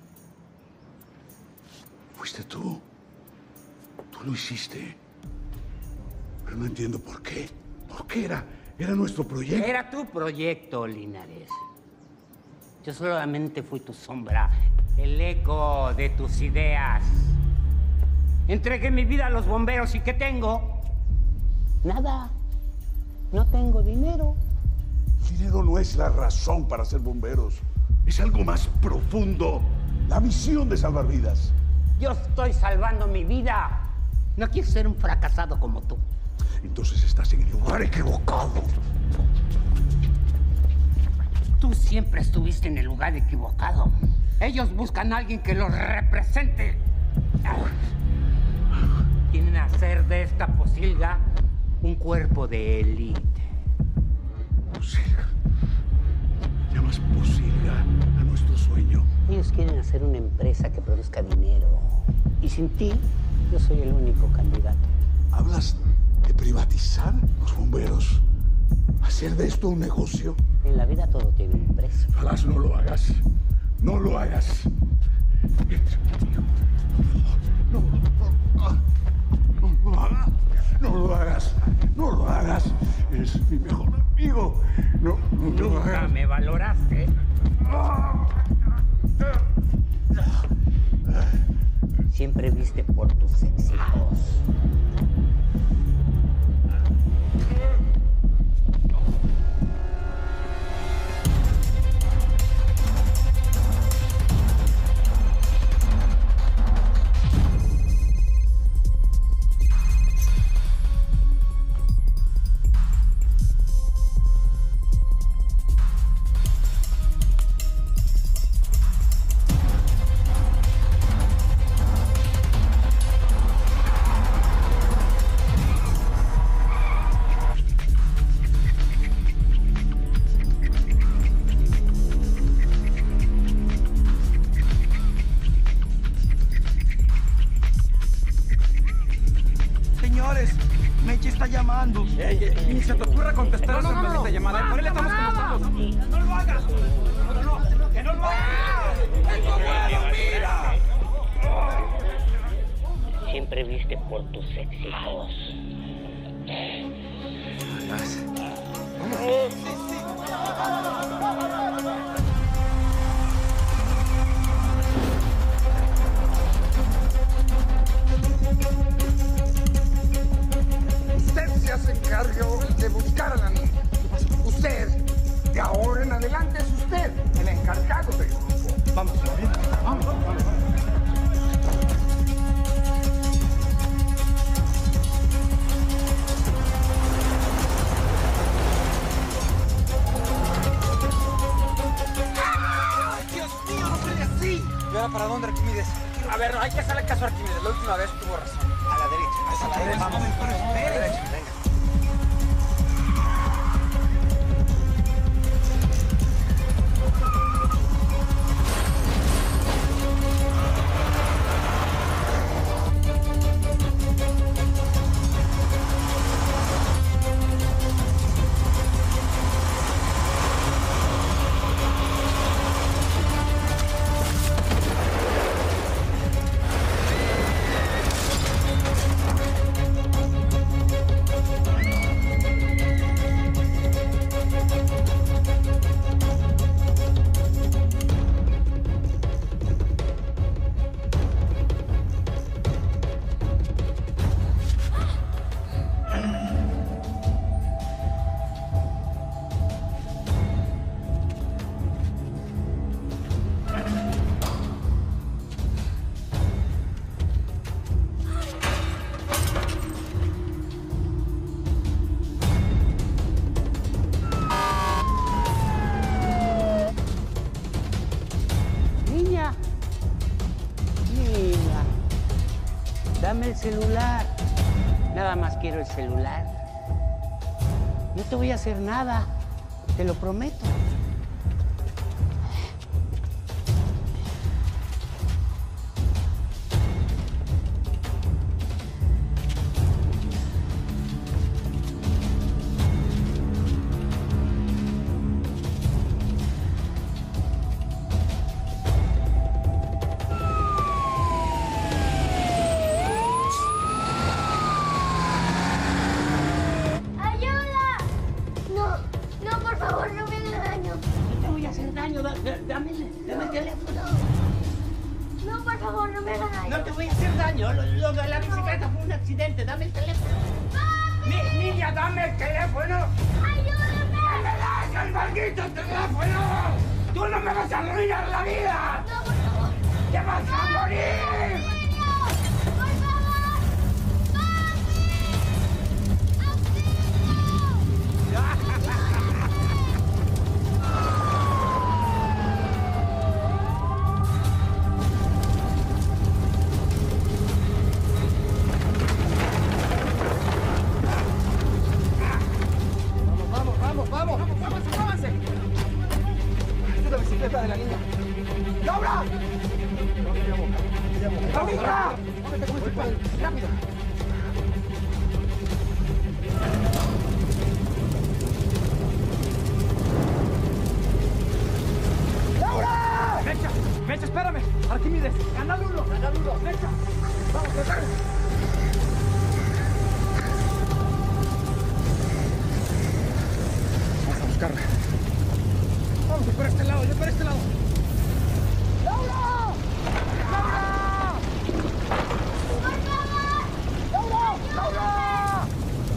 Fuiste tú. Tú lo hiciste. Pero no entiendo por qué. ¿Por qué era nuestro proyecto? Era tu proyecto, Linares. Yo solamente fui tu sombra, el eco de tus ideas. Entregué mi vida a los bomberos y ¿qué tengo? Nada. No tengo dinero. El dinero no es la razón para ser bomberos. Es algo más profundo. La misión de salvar vidas. Yo estoy salvando mi vida. No quiero ser un fracasado como tú. Entonces estás en el lugar equivocado. Tú siempre estuviste en el lugar equivocado. Ellos buscan a alguien que los represente. Quieren hacer de esta posilga un cuerpo de élite. Posilga. Llamas posilga a nuestro sueño. Ellos quieren hacer una empresa que produzca dinero. Y sin ti, yo soy el único candidato. ¿Hablas de privatizar los bomberos? ¿Hacer de esto un negocio? En la vida todo tiene un precio. Falaz, no lo hagas. No lo hagas. No lo hagas. No lo hagas. Eres mi mejor amigo. No lo hagas. Nunca me valoraste. Siempre viste por tus éxitos. Meche está llamando. Ni se te ocurra contestar esa maldita llamada. Por él estamos contestando. ¡No lo hagas! ¡Que no lo hagas! ¡Mira! Siempre viste por tus éxitos. ¿Sabes? Usted se hace cargo de buscar a la niña. Usted, de ahora en adelante, es usted el encargado del grupo. Vamos, vamos, vamos. ¿Para dónde, Arquímedes? A ver, no hay que hacerle caso a Arquímedes. La última vez tuvo razón. A la derecha. A la derecha. Vamos. A la derecha. Venga. Dame el celular. Nada más quiero el celular. No te voy a hacer nada. Te lo prometo. Dame el teléfono. No, por favor, no me hagas daño. No te voy a hacer daño. Lo de la bicicleta fue un accidente. Dame el teléfono. Niña, dame el teléfono. ¡Ayúdame! ¡No me das el maldito teléfono! ¡Tú no me vas a arruinar la vida! No, por favor. ¡Te vas a morir! ¡Por favor! De la niña. ¡Laura! ¡Laurita! ¡Rápido! ¡Laura! Mecha, espérame. Arquímedes, anda Lulo. Mecha. Vamos, Mecha. Vamos a buscarla. Vamos, yo por este lado. ¡Laura! ¡Laura! ¡Por favor! ¡Laura! ¡Laura!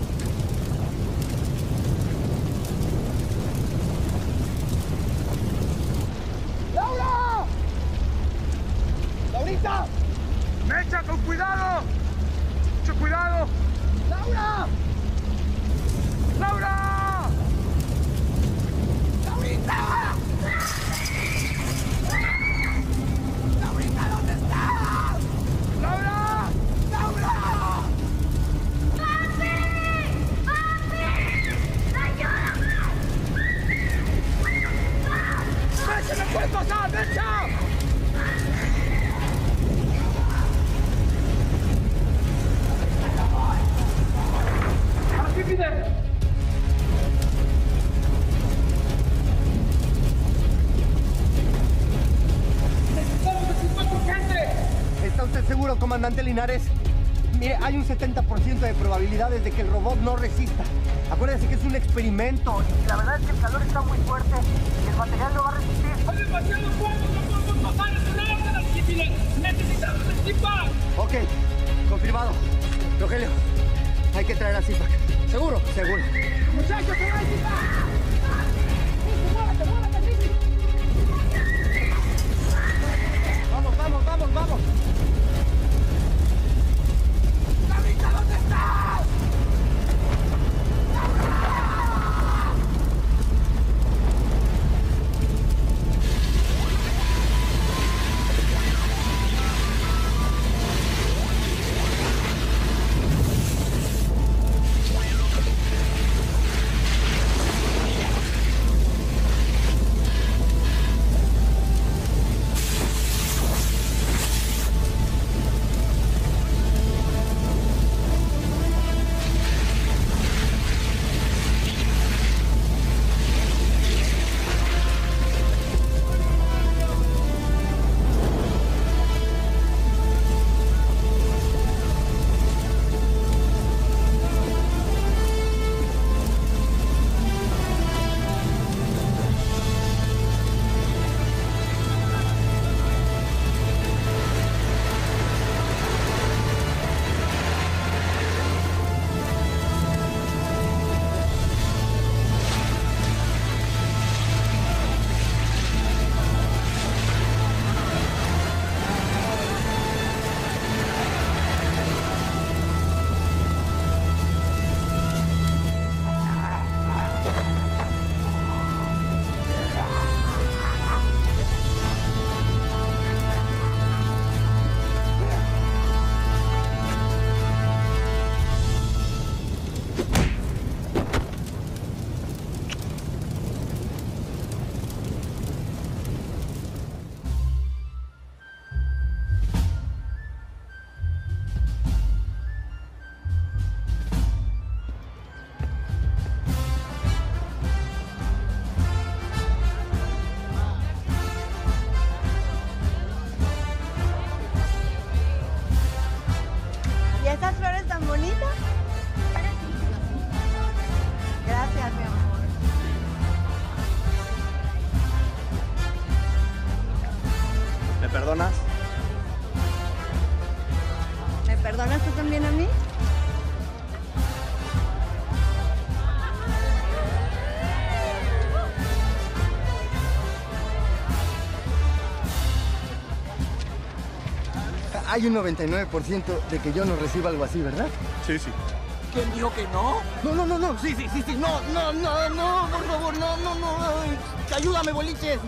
¡Laura! ¡Laurita! ¡Mecha, con cuidado! ¡Mucho cuidado! ¡Laura! ¡Laura! ¡Laurita! ¡Laurita, ¿dónde estás? ¡Laura! ¡Laura! ¡Papi! ¡Ayúdame! ¡Mecha, me puedes pasar, Mecha! Arquímedes. ¿Está usted seguro, comandante Linares? Mire, hay un 70% de probabilidades de que el robot no resista. Acuérdense que es un experimento y la verdad es que el calor está muy fuerte y el material no va a resistir. ¡Hay demasiado fuego! ¡No podemos pasar! ¡Es una orden alquimile! ¡Necesitamos el CIPAC! Ok, confirmado. Rogelio, hay que traer a CIPAC. ¿Seguro? Seguro. ¡Muchachos, trae el CIPAC! ¡Muévete, muévete, Ricky! ¡Vamos, vamos, vamos, vamos! ¡Laurita, ¿dónde estás? ¿Y esas flores tan bonitas? Gracias, mi amor. ¿Me perdonas? ¿Me perdonas tú también a mí? Hay un 99% de que yo no reciba algo así, ¿verdad? Sí, sí. ¿Quién dijo que no? No. Sí. No, por favor, no. Ayúdame, boliches.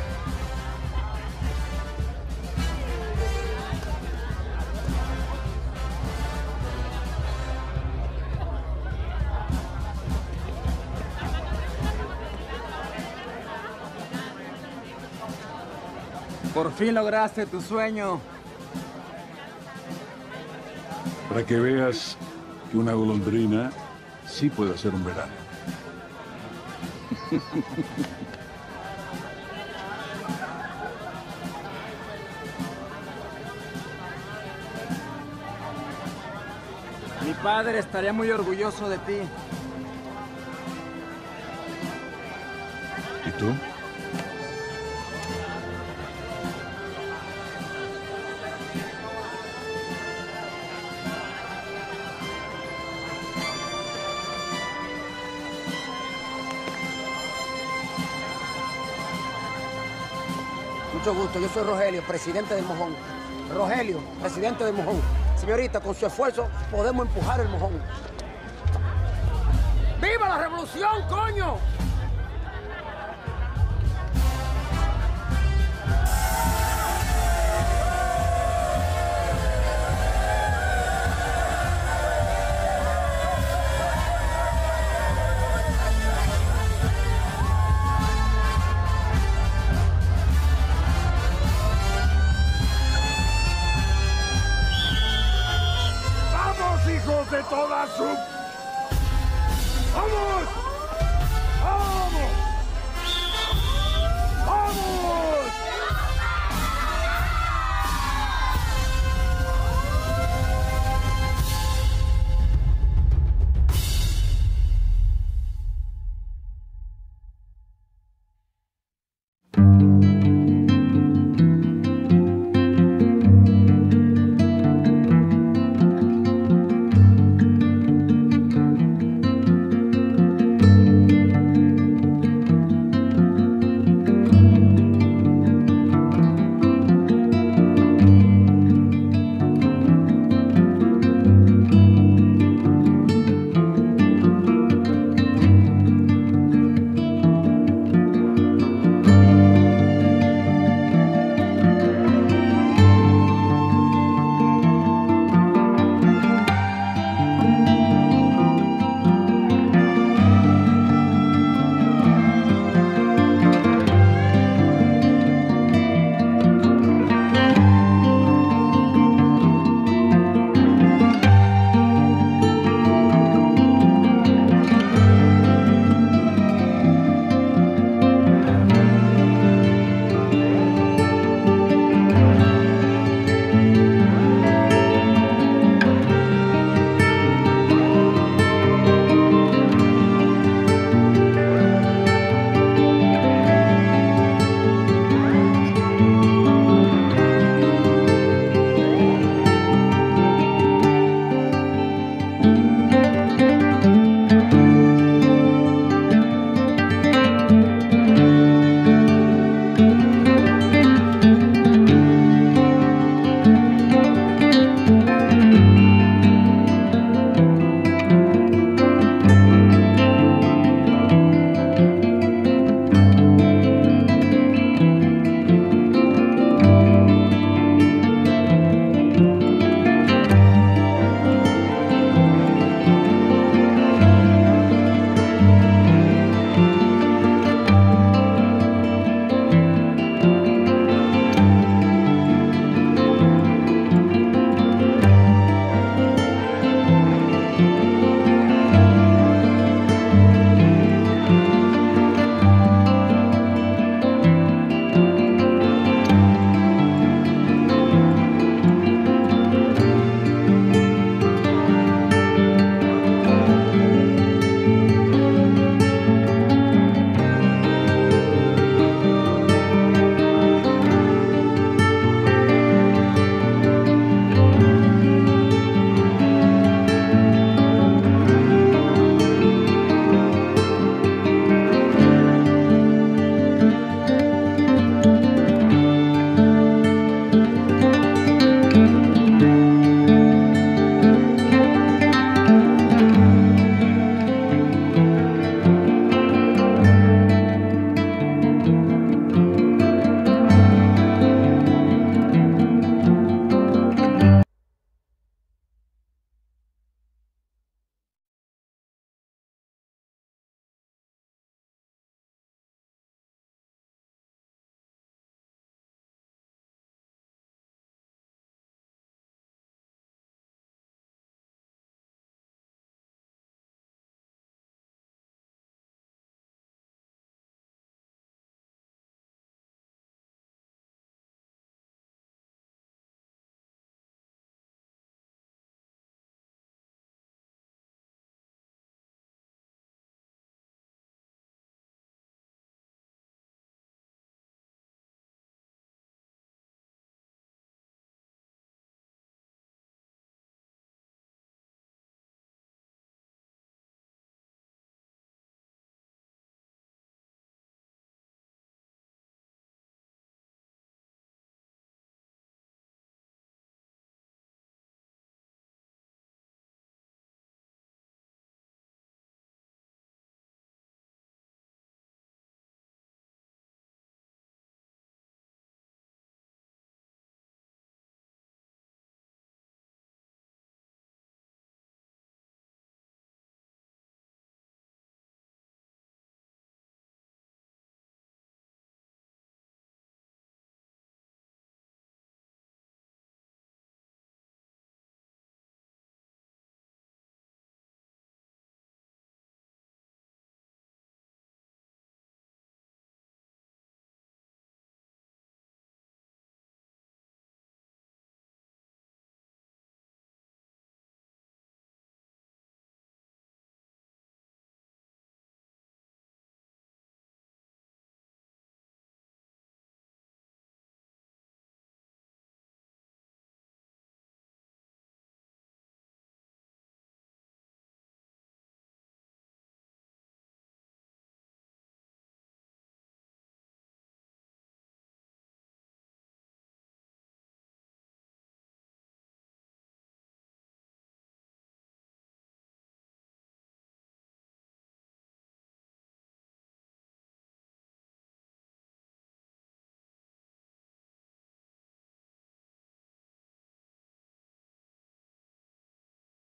Por fin lograste tu sueño. Para que veas que una golondrina sí puede hacer un verano. Mi padre estaría muy orgulloso de ti. ¿Y tú? Mucho gusto, yo soy Rogelio, presidente del Mojón. Rogelio, presidente del Mojón. Señorita, con su esfuerzo podemos empujar el Mojón. ¡Viva la revolución, coño!